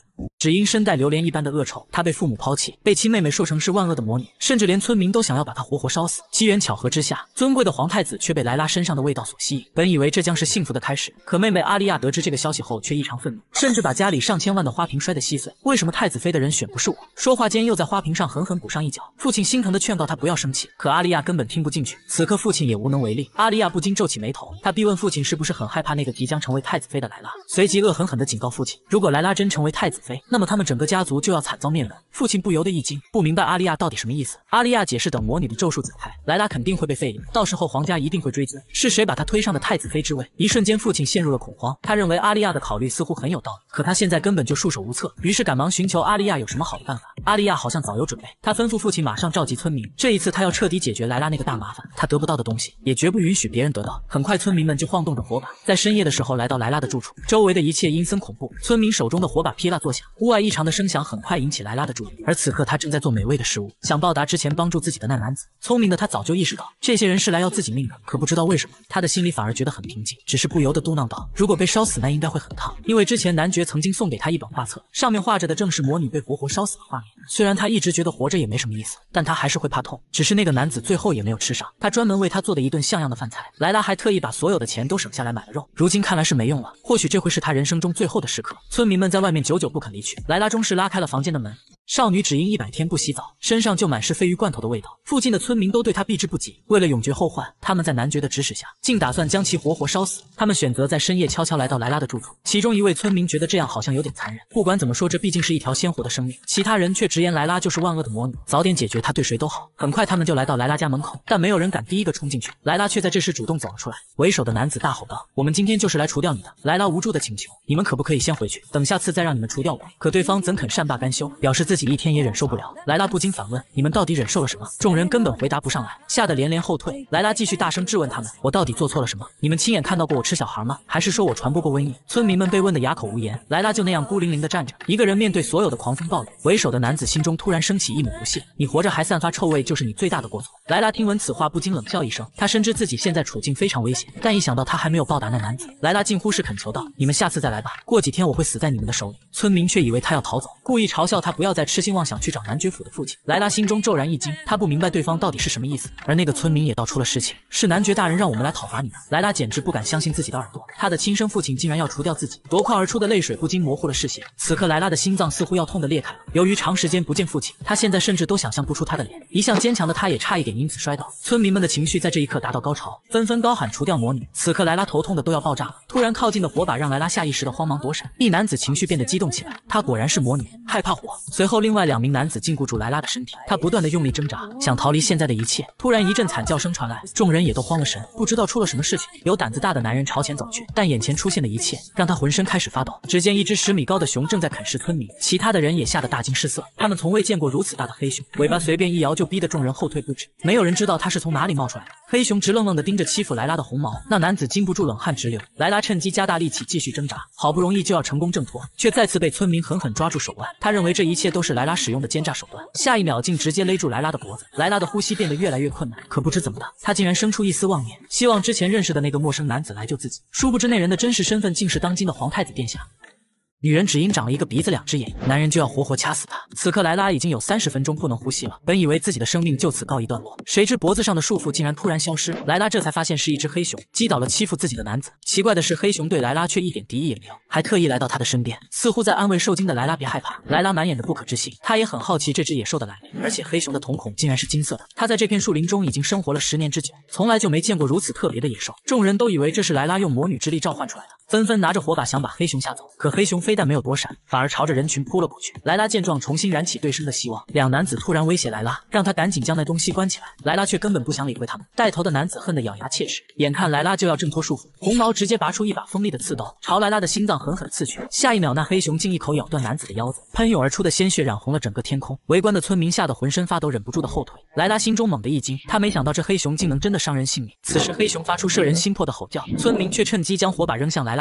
只因身带榴莲一般的恶臭，她被父母抛弃，被亲妹妹说成是万恶的魔女，甚至连村民都想要把她活活烧死。机缘巧合之下，尊贵的皇太子却被莱拉身上的味道所吸引，本以为这将是幸福的开始，可妹妹阿丽亚得知这个消息后却异常愤怒，甚至把家里上千万的花瓶摔得稀碎。为什么太子妃的人选不是我？说话间又在花瓶上狠狠补上一脚。父亲心疼地劝告他不要生气，可阿丽亚根本听不进去。此刻父亲也无能为力，阿丽亚不禁皱起眉头，他逼问父亲是不是很害怕那个即将成为太子妃的莱拉，随即恶狠狠地警告父亲，如果莱拉真成为太子妃，那么他们整个家族就要惨遭灭门。父亲不由得一惊，不明白阿丽亚到底什么意思。阿丽亚解释，等魔女的咒术解开，莱拉肯定会被废了，到时候皇家一定会追责，是谁把她推上的太子妃之位。一瞬间父亲陷入了恐慌，他认为阿丽亚的考虑似乎很有道理，可他现在根本就束手无策，于是赶忙寻求阿丽亚有什么好的办法。阿丽亚好像早有准备，他吩咐父亲马上召集村民，这一次他要彻底解决莱拉那个大麻烦，他得不到的东西也绝不允许别人得到。很快村民们就晃动着火把，在深夜的时候来到莱拉的住处，周围的一切阴森恐怖，村民手中的火把噼啦作响，屋外异常的声响很快引起莱拉的注意，而此刻他正在做美味的食物，想报答之前帮助自己的那男子。聪明的他早就意识到这些人是来要自己命的，可不知道为什么他的心里反而觉得很平静，只是不由得嘟囔道，如果被烧死那应该会很烫，因为之前男爵曾经送给他一本画册，上面画着的正是魔女被活活烧死的画面。虽然他一直觉得活着也没什么意思，但他还是会怕痛，只是那个男子最后也没有吃上他专门为他做的一顿像样的饭菜。莱拉还特意把所有的钱都省下来买了肉，如今看来是没用了，或许这会是他人生中最后的时刻。村民们在外面久久不肯离去，莱拉终是拉开了房间的门。少女只因100天不洗澡，身上就满是鲱鱼罐头的味道，附近的村民都对她避之不及。为了永绝后患，他们在男爵的指使下，竟打算将其活活烧死。他们选择在深夜悄悄来到莱拉的住处，其中一位村民觉得这样好像有点残忍，不管怎么说，这毕竟是一条鲜活的生命。其他人却直言莱拉就是万恶的魔女，早点解决她对谁都好。很快他们就来到莱拉家门口，但没有人敢第一个冲进去，莱拉却在这时主动走了出来。为首的男子大吼道，我们今天就是来除掉你的。莱拉无助的请求，你们可不可以先回去，等下次再让你们除掉我。可对方怎肯善罢甘休，表示自己一天也忍受不了。莱拉不禁反问，你们到底忍受了什么？众人根本回答不上来，吓得连连后退。莱拉继续大声质问他们，我到底做错了什么？你们亲眼看到过我吃小孩吗？还是说我传播过瘟疫？村民们被问得哑口无言，莱拉就那样孤零零地站着，一个人面对所有的狂风暴雨。为首的男子心中突然升起一抹不屑，你活着还散发臭味，就是你最大的过错。莱拉听闻此话不禁冷笑一声，他深知自己现在处境非常危险，但一想到他还没有报答那男子，莱拉近乎是恳求道，你们下次再来吧，过几天我会死在你们的手里。村民却以为他要逃走，故意嘲笑他不要再痴心妄想去找男爵府的父亲。莱拉心中骤然一惊，他不明白对方到底是什么意思。而那个村民也道出了实情，是男爵大人让我们来讨伐你的。莱拉简直不敢相信自己的耳朵，他的亲生父亲竟然要除掉自己，夺眶而出的泪水不禁模糊了视线。此刻莱拉的心脏似乎要痛得裂开了，由于长时间不见父亲，他现在甚至都想象不出他的脸，一向坚强的他也差一点因此摔倒。村民们的情绪在这一刻达到高潮，纷纷高喊除掉魔女。此刻莱拉头痛的都要爆炸了，突然靠近的火把让莱拉下意识的慌忙躲闪。一男子情绪变得激动起来，他果然是魔女，害怕火。随后另外2名男子禁锢住莱拉的身体，他不断的用力挣扎，想逃离现在的一切。突然一阵惨叫声传来，众人也都慌了神，不知道出了什么事情。有胆子大的男人朝前走去，但眼前出现的一切让他浑身开始发抖。只见一只10米高的熊正在啃食村民，其他的人也吓得大惊失色，他们从未见过如此大的黑熊，尾巴随便一摇就逼得众人后退不止。没有人知道它是从哪里冒出来的。黑熊直愣愣地盯着欺负莱拉的红毛，那男子禁不住冷汗直流。莱拉趁机加大力气继续挣扎，好不容易就要成功挣脱，却再次被村民狠狠抓住手腕。他认为这一切都是莱拉使用的奸诈手段，下一秒竟直接勒住莱拉的脖子。莱拉的呼吸变得越来越困难，可不知怎么的，他竟然生出一丝妄念，希望之前认识的那个陌生男子来救自己。殊不知那人的真实身份竟是当今的皇太子殿下。女人只因长了一个鼻子2只眼，男人就要活活掐死她。此刻莱拉已经有30分钟不能呼吸了，本以为自己的生命就此告一段落，谁知脖子上的束缚竟然突然消失。莱拉这才发现是一只黑熊击倒了欺负自己的男子。奇怪的是，黑熊对莱拉却一点敌意也没有，还特意来到她的身边，似乎在安慰受惊的莱拉别害怕。莱拉满眼的不可置信，她也很好奇这只野兽的来历，而且黑熊的瞳孔竟然是金色的。它在这片树林中已经生活了10年之久，从来就没见过如此特别的野兽。众人都以为这是莱拉用魔女之力召唤出来的，纷纷拿着火把想把黑熊吓走，可黑熊非但没有躲闪，反而朝着人群扑了过去。莱拉见状，重新燃起对生的希望。2男子突然威胁莱拉，让他赶紧将那东西关起来。莱拉却根本不想理会他们。带头的男子恨得咬牙切齿，眼看莱拉就要挣脱束缚，红毛直接拔出一把锋利的刺刀，朝莱拉的心脏狠狠刺去。下一秒，那黑熊竟一口咬断男子的腰子，喷涌而出的鲜血染红了整个天空。围观的村民吓得浑身发抖，忍不住的后退。莱拉心中猛地一惊，他没想到这黑熊竟能真的伤人性命。此时黑熊发出摄人心魄的吼叫，村民却趁机将火把扔向莱拉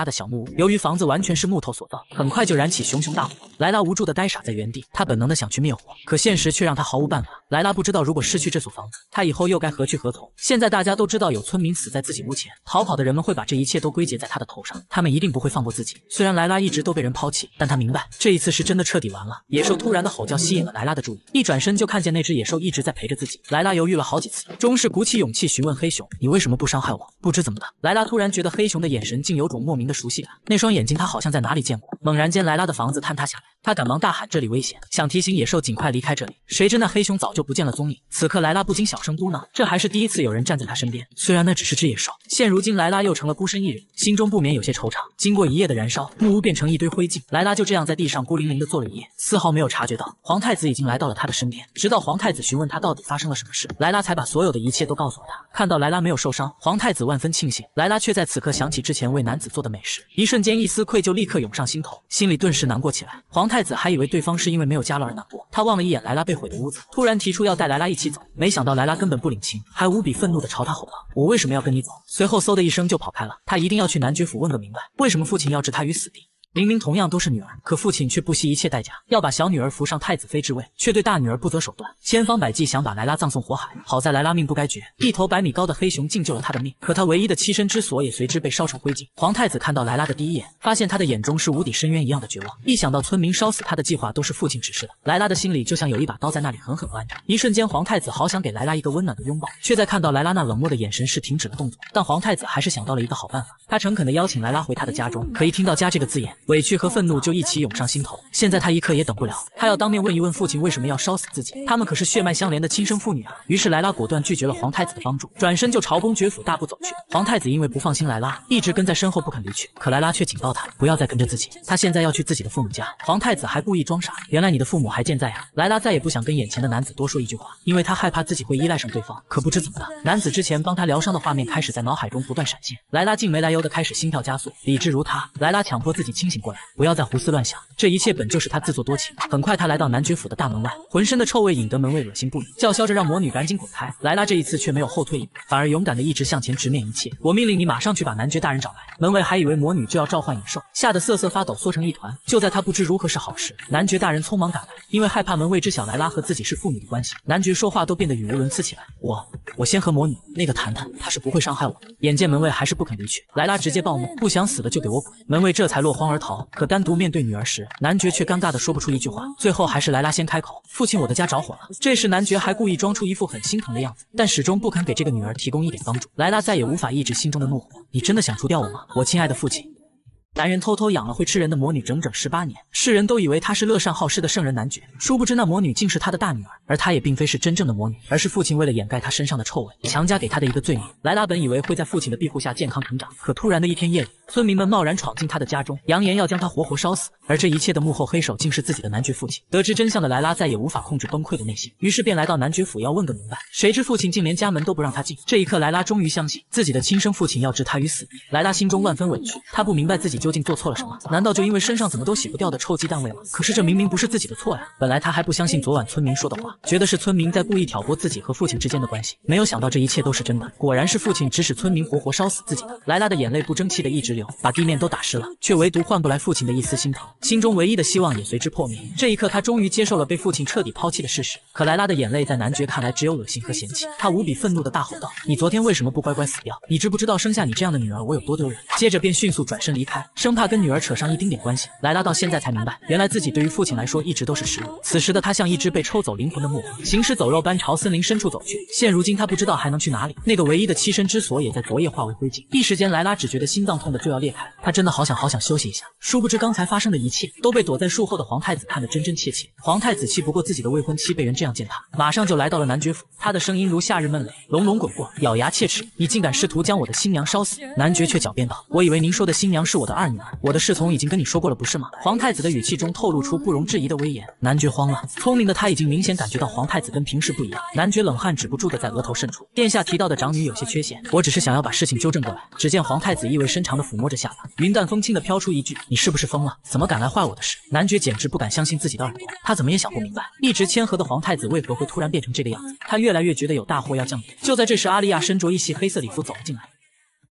拉的小木屋。由于房子完全是木头所造，很快就燃起熊熊大火。莱拉无助的呆傻在原地，她本能的想去灭火，可现实却让她毫无办法。莱拉不知道如果失去这所房子，她以后又该何去何从。现在大家都知道有村民死在自己屋前，逃跑的人们会把这一切都归结在她的头上，他们一定不会放过自己。虽然莱拉一直都被人抛弃，但她明白这一次是真的彻底完了。野兽突然的吼叫吸引了莱拉的注意，一转身就看见那只野兽一直在陪着自己。莱拉犹豫了好几次，终是鼓起勇气询问黑熊：“你为什么不伤害我？”不知怎么的，莱拉突然觉得黑熊的眼神竟有种莫名的熟悉感，那双眼睛她好像在哪里见过。猛然间，莱拉的房子坍塌下来，她赶忙大喊：“这里危险！”想提醒野兽尽快离开这里。谁知那黑熊早就不见了踪影。此刻莱拉不禁小声嘟囔：“这还是第一次有人站在她身边，虽然那只是只野兽。”现如今莱拉又成了孤身一人，心中不免有些惆怅。经过一夜的燃烧，木屋变成一堆灰烬，莱拉就这样在地上孤零零的坐了一夜，丝毫没有察觉到皇太子已经来到了她的身边。直到皇太子询问她到底发生了什么事，莱拉才把所有的一切都告诉了他。看到莱拉没有受伤，皇太子万分庆幸。莱拉却在此刻想起之前为男子做的美事，一瞬间一丝愧疚立刻涌上心头，心里顿时难过起来。皇太子还以为对方是因为没有家了而难过，他望了一眼莱拉被毁的屋子，突然提出要带莱拉一起走。没想到莱拉根本不领情，还无比愤怒地朝他吼道：“我为什么要跟你走？”随后嗖的一声就跑开了。他一定要去男爵府问个明白，为什么父亲要置他于死地。明明同样都是女儿，可父亲却不惜一切代价要把小女儿扶上太子妃之位，却对大女儿不择手段，千方百计想把莱拉葬送火海。好在莱拉命不该绝，一头100米高的黑熊竟救了她的命，可她唯一的栖身之所也随之被烧成灰烬。皇太子看到莱拉的第一眼，发现她的眼中是无底深渊一样的绝望。一想到村民烧死她的计划都是父亲指示的，莱拉的心里就像有一把刀在那里狠狠剜着。一瞬间，皇太子好想给莱拉一个温暖的拥抱，却在看到莱拉那冷漠的眼神时停止了动作。但皇太子还是想到了一个好办法，他诚恳地邀请莱拉回他的家中。可一听到家这个字眼，委屈和愤怒就一起涌上心头。现在他一刻也等不了，他要当面问一问父亲为什么要烧死自己，他们可是血脉相连的亲生父女啊。于是莱拉果断拒绝了皇太子的帮助，转身就朝公爵府大步走去。皇太子因为不放心莱拉，一直跟在身后不肯离去，可莱拉却警告他不要再跟着自己，他现在要去自己的父母家。皇太子还故意装傻，原来你的父母还健在啊。莱拉再也不想跟眼前的男子多说一句话，因为他害怕自己会依赖上对方。可不知怎么的，男子之前帮他疗伤的画面开始在脑海中不断闪现，莱拉竟没来由的开始心跳加速，理智如他。莱拉强迫自己清醒过来，不要再胡思乱想，这一切本就是他自作多情。很快他来到男爵府的大门外，浑身的臭味引得门卫恶心不已，叫嚣着让魔女赶紧滚开。莱拉这一次却没有后退一步，反而勇敢的一直向前直面一切。我命令你马上去把男爵大人找来。门卫还以为魔女就要召唤野兽，吓得瑟瑟发抖缩成一团。就在他不知如何是好时，男爵大人匆忙赶来，因为害怕门卫知晓莱拉和自己是父女的关系，男爵说话都变得语无伦次起来。我先和魔女那个谈谈，她是不会伤害我的。眼见门卫还是不肯离去，莱拉直接暴怒，不想死了就给我滚。门卫这才落荒而逃。可单独面对女儿时，男爵却尴尬的说不出一句话。最后还是莱拉先开口：“父亲，我的家着火了。”这时男爵还故意装出一副很心疼的样子，但始终不肯给这个女儿提供一点帮助。莱拉再也无法抑制心中的怒火：“你真的想除掉我吗？我亲爱的父亲！”男人偷偷养了会吃人的魔女整整18年，世人都以为他是乐善好施的圣人男爵，殊不知那魔女竟是他的大女儿，而她也并非是真正的魔女，而是父亲为了掩盖她身上的臭味，强加给她的一个罪名。莱拉本以为会在父亲的庇护下健康成长，可突然的一天夜里，村民们贸然闯进她的家中，扬言要将她活活烧死，而这一切的幕后黑手竟是自己的男爵父亲。得知真相的莱拉再也无法控制崩溃的内心，于是便来到男爵府要问个明白。谁知父亲竟连家门都不让他进。这一刻，莱拉终于相信自己的亲生父亲要置她于死地。莱拉心中万分委屈，她不明白自己究竟做错了什么。难道就因为身上怎么都洗不掉的臭鸡蛋味吗？可是这明明不是自己的错呀！本来他还不相信昨晚村民说的话，觉得是村民在故意挑拨自己和父亲之间的关系，没有想到这一切都是真的。果然是父亲指使村民活活烧死自己的。莱拉的眼泪不争气的一直流，把地面都打湿了，却唯独换不来父亲的一丝心疼，心中唯一的希望也随之破灭。这一刻，他终于接受了被父亲彻底抛弃的事实。可莱拉的眼泪在男爵看来只有恶心和嫌弃，他无比愤怒的大吼道：“你昨天为什么不乖乖死掉？你知不知道生下你这样的女儿我有多丢人？”接着便迅速转身离开，生怕跟女儿扯上一丁点关系。莱拉到现在才明白，原来自己对于父亲来说一直都是食物。此时的他像一只被抽走灵魂的木偶，行尸走肉般朝森林深处走去。现如今他不知道还能去哪里，那个唯一的栖身之所也在昨夜化为灰烬。一时间，莱拉只觉得心脏痛得就要裂开，他真的好想休息一下。殊不知刚才发生的一切都被躲在树后的皇太子看得真真切切。皇太子气不过自己的未婚妻被人这样践踏，马上就来到了男爵府。他的声音如夏日闷雷，隆隆滚过，咬牙切齿：“你竟敢试图将我的新娘烧死！”男爵却狡辩道：“我以为您说的新娘是我的二女儿，我的侍从已经跟你说过了，不是吗？”皇太子的语气中透露出不容置疑的威严。男爵慌了，聪明的他已经明显感觉到皇太子跟平时不一样。男爵冷汗止不住的在额头渗出。殿下提到的长女有些缺陷，我只是想要把事情纠正过来。只见皇太子意味深长的抚摸着下巴，云淡风轻的飘出一句：“你是不是疯了？怎么敢来坏我的事？”男爵简直不敢相信自己的耳朵，他怎么也想不明白，一直谦和的皇太子为何会突然变成这个样子。他越来越觉得有大祸要降临。就在这时，阿丽亚身着一袭黑色礼服走了进来。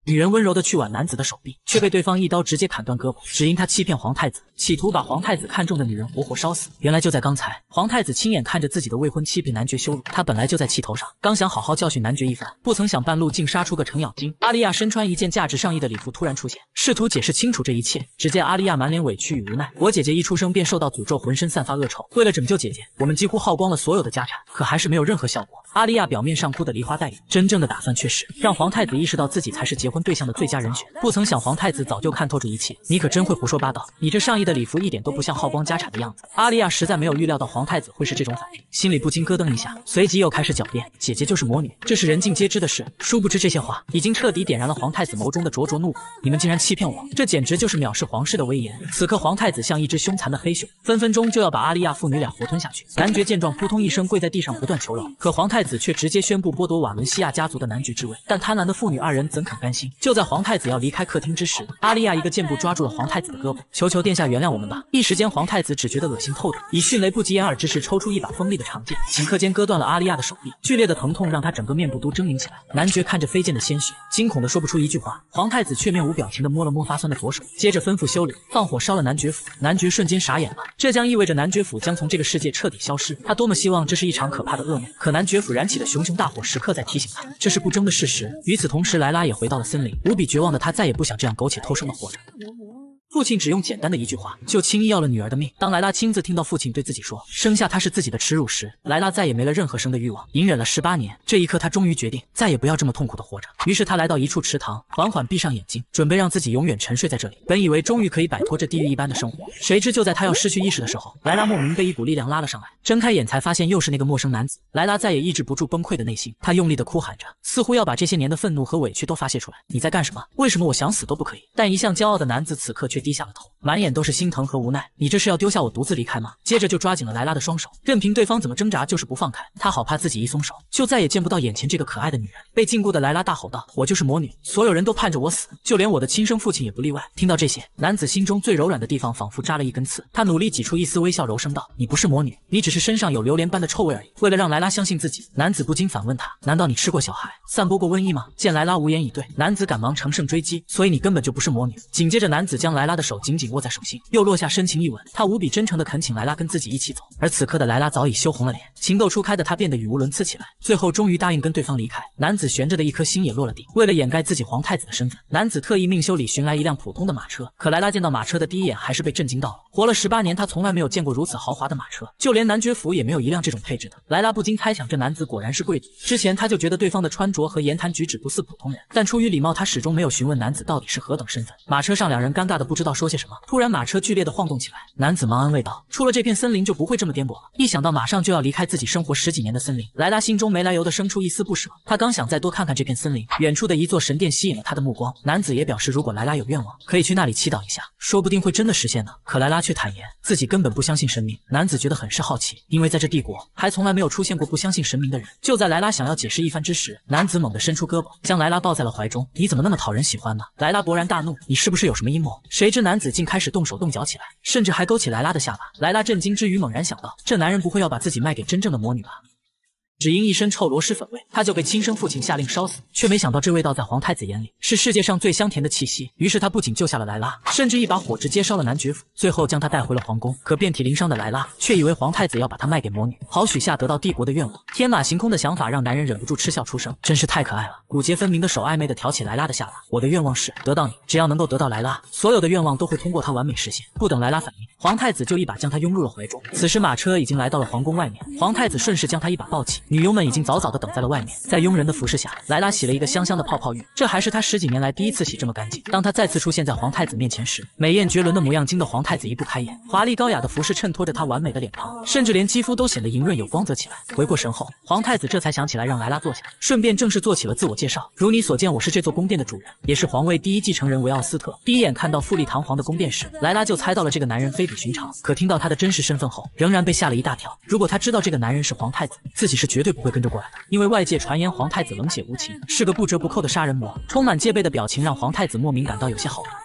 女人温柔地去挽男子的手臂，却被对方一刀直接砍断胳膊，只因她欺骗皇太子，企图把皇太子看中的女人活活烧死。原来就在刚才，皇太子亲眼看着自己的未婚妻被男爵羞辱，他本来就在气头上，刚想好好教训男爵一番，不曾想半路竟杀出个程咬金。阿丽亚身穿一件价值上亿的礼服突然出现，试图解释清楚这一切。只见阿丽亚满脸委屈与无奈：“我姐姐一出生便受到诅咒，浑身散发恶臭。为了拯救姐姐，我们几乎耗光了所有的家产，可还是没有任何效果。”阿丽亚表面上哭得梨花带雨，真正的打算却是让皇太子意识到自己才是结婚对象的最佳人选。不曾想皇太子早就看透这一切，你可真会胡说八道！你这上亿的礼服一点都不像耗光家产的样子。阿丽亚实在没有预料到皇太子会是这种反应，心里不禁咯噔一下，随即又开始狡辩：“姐姐就是魔女，这是人尽皆知的事。”殊不知这些话已经彻底点燃了皇太子眸中的灼灼怒火。你们竟然欺骗我，这简直就是藐视皇室的威严！此刻皇太子像一只凶残的黑熊，分分钟就要把阿丽亚父女俩活吞下去。男爵见状扑通一声跪在地上不断求饶，可皇太子却直接宣布剥夺瓦伦西亚家族的男爵之位。但贪婪的父女二人怎肯甘心？就在皇太子要离开客厅之时，阿丽亚一个箭步抓住了皇太子的胳膊：“求求殿下原谅我们吧！”一时间皇太子只觉得恶心透顶，以迅雷不及掩耳之势抽出一把锋利的长剑，顷刻间割断了阿丽亚的手臂。剧烈的疼痛让他整个面部都狰狞起来。男爵看着飞溅的鲜血，惊恐的说不出一句话。皇太子却面无表情的摸了摸发酸的左手，接着吩咐修理，放火烧了男爵府。男爵瞬间傻眼了，这将意味着男爵府将从这个世界彻底消失。他多么希望这是一场可怕的噩梦，可男爵府燃起的熊熊大火时刻在提醒他，这是不争的事实。与此同时，莱拉也回到了森林，无比绝望的他再也不想这样苟且偷生的活着。父亲只用简单的一句话就轻易要了女儿的命。当莱拉亲自听到父亲对自己说生下她是自己的耻辱时，莱拉再也没了任何生的欲望，隐忍了18年。这一刻，她终于决定再也不要这么痛苦的活着。于是她来到一处池塘，缓缓闭上眼睛，准备让自己永远沉睡在这里。本以为终于可以摆脱这地狱一般的生活，谁知就在她要失去意识的时候，莱拉莫名被一股力量拉了上来。睁开眼才发现又是那个陌生男子。莱拉再也抑制不住崩溃的内心，她用力的哭喊着，似乎要把这些年的愤怒和委屈都发泄出来。你在干什么？为什么我想死都不可以？但一向骄傲的男子此刻却低下了头，满眼都是心疼和无奈。你这是要丢下我独自离开吗？接着就抓紧了莱拉的双手，任凭对方怎么挣扎就是不放开。他好怕自己一松手就再也见不到眼前这个可爱的女人。被禁锢的莱拉大吼道：“我就是魔女，所有人都盼着我死，就连我的亲生父亲也不例外。”听到这些，男子心中最柔软的地方仿佛扎了一根刺，他努力挤出一丝微笑，柔声道：“你不是魔女，你只是身上有榴莲般的臭味而已。”为了让莱拉相信自己，男子不禁反问他：“难道你吃过小孩，散播过瘟疫吗？”见莱拉无言以对，男子赶忙乘胜追击：“所以你根本就不是魔女。”紧接着，男子将莱拉的手紧紧握在手心，又落下深情一吻。他无比真诚地恳请莱拉跟自己一起走，而此刻的莱拉早已羞红了脸，情窦初开的她变得语无伦次起来，最后终于答应跟对方离开。男子悬着的一颗心也落了地。为了掩盖自己皇太子的身份，男子特意命修理寻来一辆普通的马车。可莱拉见到马车的第一眼还是被震惊到了。活了18年，她从来没有见过如此豪华的马车，就连男爵府也没有一辆这种配置的。莱拉不禁猜想，这男子果然是贵族。之前她就觉得对方的穿着和言谈举止不似普通人，但出于礼貌，她始终没有询问男子到底是何等身份。马车上两人尴尬的不知道说些什么，突然马车剧烈的晃动起来。男子忙安慰道：“出了这片森林就不会这么颠簸了。”一想到马上就要离开自己生活10几年的森林，莱拉心中没来由的生出一丝不舍。她刚想再多看看这片森林，远处的一座神殿吸引了她的目光。男子也表示，如果莱拉有愿望，可以去那里祈祷一下，说不定会真的实现呢。可莱拉却坦言自己根本不相信神明。男子觉得很是好奇，因为在这帝国还从来没有出现过不相信神明的人。就在莱拉想要解释一番之时，男子猛地伸出胳膊，将莱拉抱在了怀中。“你怎么那么讨人喜欢呢？”莱拉勃然大怒：“你是不是有什么阴谋？”谁知男子竟开始动手动脚起来，甚至还勾起莱拉的下巴。莱拉震惊之余猛然想到，这男人不会要把自己卖给真正的魔女吧？只因一身臭螺蛳粉味，他就被亲生父亲下令烧死，却没想到这味道在皇太子眼里是世界上最香甜的气息。于是他不仅救下了莱拉，甚至一把火直接烧了男爵府，最后将他带回了皇宫。可遍体鳞伤的莱拉却以为皇太子要把他卖给魔女，好许下得到帝国的愿望。天马行空的想法让男人忍不住嗤笑出声，真是太可爱了。骨节分明的手暧昧地挑起莱拉的下巴：“我的愿望是得到你，只要能够得到莱拉，所有的愿望都会通过他完美实现。”不等莱拉反应，皇太子就一把将他拥入了怀中。此时马车已经来到了皇宫外面，皇太子顺势将他一把抱起，女佣们已经早早地等在了外面。在佣人的服侍下，莱拉洗了一个香香的泡泡浴，这还是她10几年来第一次洗这么干净。当她再次出现在皇太子面前时，美艳绝伦的模样惊得皇太子一步开眼，华丽高雅的服饰衬托着她完美的脸庞，甚至连肌肤都显得莹润有光泽起来。回过神后，皇太子这才想起来让莱拉坐下，顺便正式做起了自我介绍：“如你所见，我是这座宫殿的主人，也是皇位第一继承人维奥斯特。”第一眼看到富丽堂皇的宫殿时，莱拉就猜到了这个男人非比寻常，可听到他的真实身份后，仍然被吓了一大跳。如果他知道这个男人是皇太子，自己是绝对不会跟着过来的，因为外界传言皇太子冷血无情，是个不折不扣的杀人魔。充满戒备的表情让皇太子莫名感到有些好玩。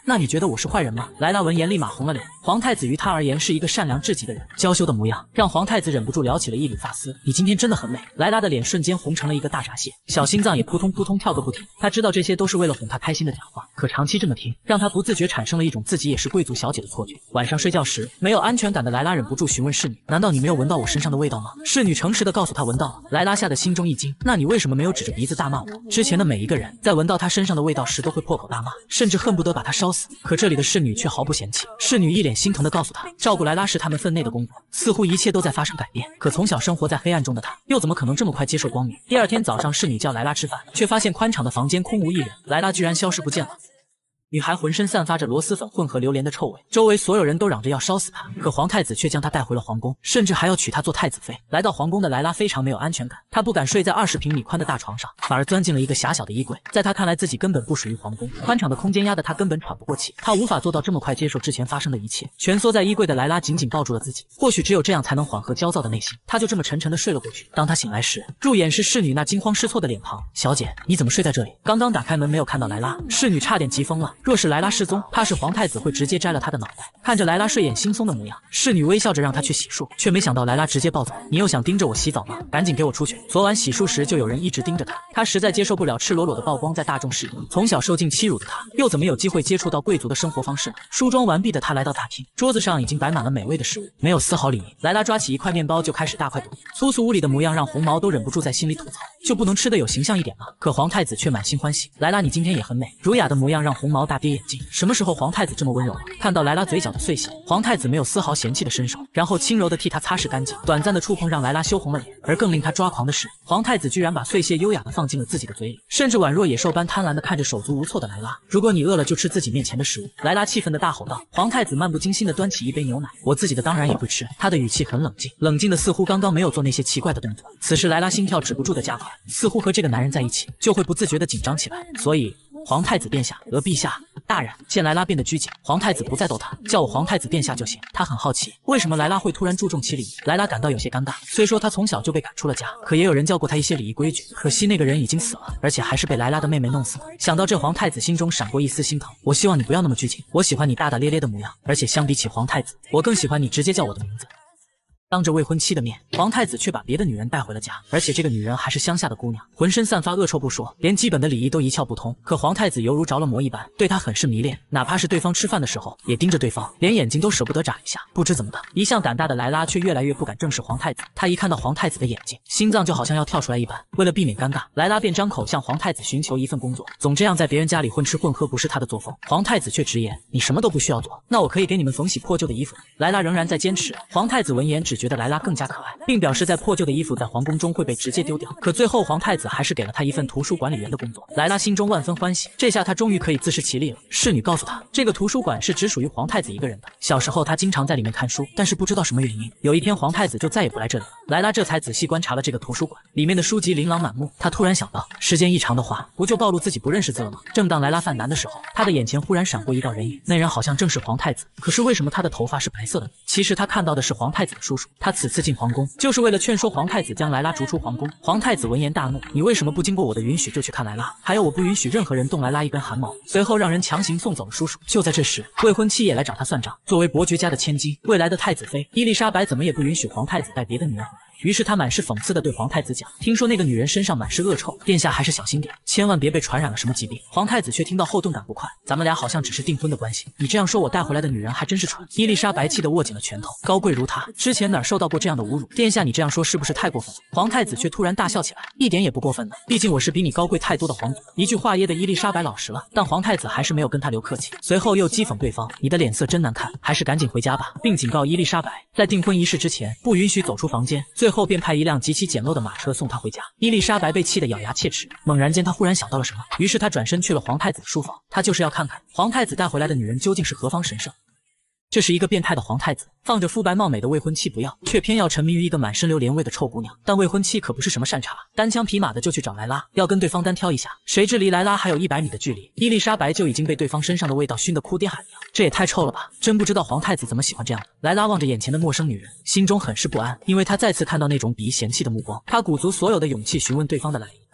那你觉得我是坏人吗？莱拉闻言立马红了脸。皇太子于他而言是一个善良至极的人，娇羞的模样让皇太子忍不住撩起了一缕发丝。你今天真的很美。莱拉的脸瞬间红成了一个大闸蟹，小心脏也扑通扑通跳个不停。他知道这些都是为了哄她开心的假话，可长期这么听，让他不自觉产生了一种自己也是贵族小姐的错觉。晚上睡觉时，没有安全感的莱拉忍不住询问侍女：“难道你没有闻到我身上的味道吗？”侍女诚实的告诉他闻到了。莱拉吓得心中一惊：“那你为什么没有指着鼻子大骂我？”之前的每一个人在闻到他身上的味道时都会破口大骂，甚至恨不得把他烧死。可这里的侍女却毫不嫌弃。侍女一脸心疼的告诉他，照顾莱拉是他们分内的工作，似乎一切都在发生改变。可从小生活在黑暗中的他，又怎么可能这么快接受光明？第二天早上，侍女叫莱拉吃饭，却发现宽敞的房间空无一人，莱拉居然消失不见了。女孩浑身散发着螺蛳粉混合榴莲的臭味，周围所有人都嚷着要烧死她，可皇太子却将她带回了皇宫，甚至还要娶她做太子妃。来到皇宫的莱拉非常没有安全感，她不敢睡在20平米宽的大床上，反而钻进了一个狭小的衣柜。在她看来，自己根本不属于皇宫，宽敞的空间压得她根本喘不过气。她无法做到这么快接受之前发生的一切。蜷缩在衣柜的莱拉紧紧抱住了自己，或许只有这样才能缓和焦躁的内心。她就这么沉沉的睡了过去。当她醒来时，入眼是侍女那惊慌失措的脸庞。小姐，你怎么睡在这里？刚刚打开门没有看到莱拉，侍女差点急疯了。若是莱拉失踪，怕是皇太子会直接摘了他的脑袋。看着莱拉睡眼惺忪的模样，侍女微笑着让他去洗漱，却没想到莱拉直接暴走。你又想盯着我洗澡吗？赶紧给我出去！昨晚洗漱时就有人一直盯着他，他实在接受不了赤裸裸的曝光在大众视野。从小受尽欺辱的他，又怎么有机会接触到贵族的生活方式呢？梳妆完毕的他来到大厅，桌子上已经摆满了美味的食物，没有丝毫礼仪。莱拉抓起一块面包就开始大快朵颐，粗俗无礼的模样让红毛都忍不住在心里吐槽，就不能吃得有形象一点吗？可皇太子却满心欢喜。莱拉，你今天也很美。儒雅的模样让红毛大跌眼镜。什么时候皇太子这么温柔了？看到莱拉嘴角的碎屑，皇太子没有丝毫嫌弃的伸手，然后轻柔地替她擦拭干净。短暂的触碰让莱拉羞红了脸，而更令她抓狂的是，皇太子居然把碎屑优雅地放进了自己的嘴里，甚至宛若野兽般贪婪地看着手足无措的莱拉。如果你饿了就吃自己面前的食物！莱拉气愤地大吼道。皇太子漫不经心地端起一杯牛奶，我自己的当然也不吃。他的语气很冷静，冷静的似乎刚刚没有做那些奇怪的动作。此时莱拉心跳止不住的加快，似乎和这个男人在一起就会不自觉地紧张起来。所以皇太子殿下，陛下，大人。见莱拉变得拘谨，皇太子不再逗他，叫我皇太子殿下就行。他很好奇，为什么莱拉会突然注重起礼仪。莱拉感到有些尴尬，虽说他从小就被赶出了家，可也有人教过他一些礼仪规矩。可惜那个人已经死了，而且还是被莱拉的妹妹弄死的。想到这，皇太子心中闪过一丝心疼。我希望你不要那么拘谨，我喜欢你大大咧咧的模样，而且相比起皇太子，我更喜欢你直接叫我的名字。当着未婚妻的面，皇太子却把别的女人带回了家，而且这个女人还是乡下的姑娘，浑身散发恶臭不说，连基本的礼仪都一窍不通。可皇太子犹如着了魔一般，对她很是迷恋，哪怕是对方吃饭的时候，也盯着对方，连眼睛都舍不得眨一下。不知怎么的，一向胆大的莱拉却越来越不敢正视皇太子。她一看到皇太子的眼睛，心脏就好像要跳出来一般。为了避免尴尬，莱拉便张口向皇太子寻求一份工作。总这样在别人家里混吃混喝不是她的作风。皇太子却直言，你什么都不需要做，那我可以给你们缝洗破旧的衣服。莱拉仍然在坚持。皇太子闻言只觉得莱拉更加可爱，并表示在破旧的衣服在皇宫中会被直接丢掉。可最后皇太子还是给了他一份图书管理员的工作。莱拉心中万分欢喜，这下他终于可以自食其力了。侍女告诉他，这个图书馆是只属于皇太子一个人的。小时候他经常在里面看书，但是不知道什么原因，有一天皇太子就再也不来这里了。莱拉这才仔细观察了这个图书馆，里面的书籍琳琅满目。他突然想到，时间一长的话，不就暴露自己不认识字了吗？正当莱拉犯难的时候，他的眼前忽然闪过一道人影，那人好像正是皇太子。可是为什么他的头发是白色的呢？其实他看到的是皇太子的叔叔。他此次进皇宫就是为了劝说皇太子将莱拉逐出皇宫。皇太子闻言大怒，你为什么不经过我的允许就去看莱拉？还有我不允许任何人动莱拉一根汗毛。随后让人强行送走了叔叔。就在这时，未婚妻也来找他算账。作为伯爵家的千金，未来的太子妃伊丽莎白怎么也不允许皇太子带别的女人回来。于是他满是讽刺地对皇太子讲，听说那个女人身上满是恶臭，殿下还是小心点，千万别被传染了什么疾病。皇太子却听到后顿感不快，咱们俩好像只是订婚的关系，你这样说我带回来的女人还真是蠢。伊丽莎白气得握紧了拳头，高贵如她，之前哪儿受到过这样的侮辱？殿下你这样说是不是太过分了？皇太子却突然大笑起来，一点也不过分呢，毕竟我是比你高贵太多的皇族。一句话噎得伊丽莎白老实了，但皇太子还是没有跟她留客气，随后又讥讽对方，你的脸色真难看，还是赶紧回家吧，并警告伊丽莎白在订婚仪式之前不允许走出房间。最后便派一辆极其简陋的马车送她回家。伊丽莎白被气得咬牙切齿，猛然间她忽然想到了什么，于是她转身去了皇太子的书房，她就是要看看皇太子带回来的女人究竟是何方神圣。这是一个变态的皇太子，放着肤白貌美的未婚妻不要，却偏要沉迷于一个满身榴莲味的臭姑娘。但未婚妻可不是什么善茬，单枪匹马的就去找莱拉，要跟对方单挑一下。谁知离莱拉还有100米的距离，伊丽莎白就已经被对方身上的味道熏得哭爹喊娘。这也太臭了吧！真不知道皇太子怎么喜欢这样的。莱拉望着眼前的陌生女人，心中很是不安，因为她再次看到那种鄙夷嫌弃的目光。她鼓足所有的勇气询问对方的来意。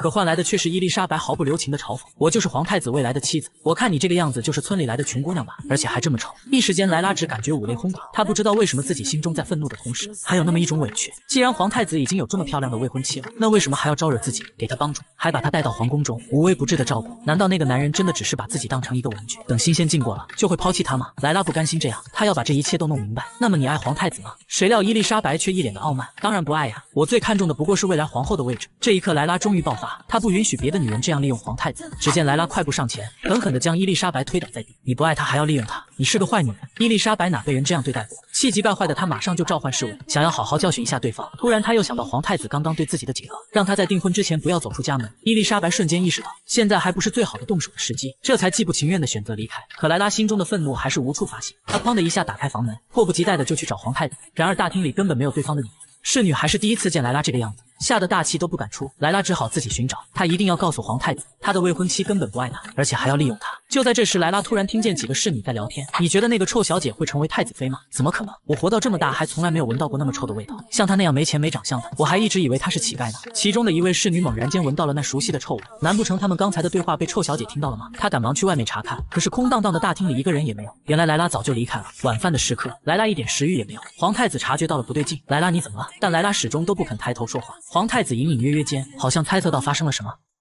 可换来的却是伊丽莎白毫不留情的嘲讽：“我就是皇太子未来的妻子，我看你这个样子就是村里来的穷姑娘吧，而且还这么丑。”一时间，莱拉只感觉五雷轰顶，她不知道为什么自己心中在愤怒的同时，还有那么一种委屈。既然皇太子已经有这么漂亮的未婚妻了，那为什么还要招惹自己，给她帮助，还把她带到皇宫中，无微不至的照顾？难道那个男人真的只是把自己当成一个文具，等新鲜劲过了就会抛弃她吗？莱拉不甘心这样，她要把这一切都弄明白。那么你爱皇太子吗？谁料伊丽莎白却一脸的傲慢：“当然不爱呀，我最看重的不过是未来皇后的位置。”这一刻，莱拉终于爆发，她不允许别的女人这样利用皇太子。只见莱拉快步上前，狠狠地将伊丽莎白推倒在地：“你不爱她还要利用她，你是个坏女人！”伊丽莎白哪被人这样对待过？气急败坏的她马上就召唤侍卫，想要好好教训一下对方。突然，她又想到皇太子刚刚对自己的解厄，让她在订婚之前不要走出家门。伊丽莎白瞬间意识到，现在还不是最好的动手的时机，这才既不情愿地选择离开。可莱拉心中的愤怒还是无处发泄，她哐的一下打开房门，迫不及待的就去找皇太子。然而大厅里根本没有对方的影子。侍女还是第一次见莱拉这个样子，吓得大气都不敢出。莱拉只好自己寻找，她一定要告诉皇太子，她的未婚妻根本不爱她，而且还要利用她。就在这时，莱拉突然听见几个侍女在聊天：“你觉得那个臭小姐会成为太子妃吗？怎么可能？我活到这么大还从来没有闻到过那么臭的味道。像她那样没钱没长相的，我还一直以为她是乞丐呢。”其中的一位侍女猛然间闻到了那熟悉的臭味，难不成他们刚才的对话被臭小姐听到了吗？她赶忙去外面查看，可是空荡荡的大厅里一个人也没有。原来莱拉早就离开了。晚饭的时刻，莱拉一点食欲也没有。皇太子察觉到了不对劲：“莱拉，你怎么了？”但莱拉始终都不肯抬头说话。皇太子隐隐约约间好像猜测到发生了什么，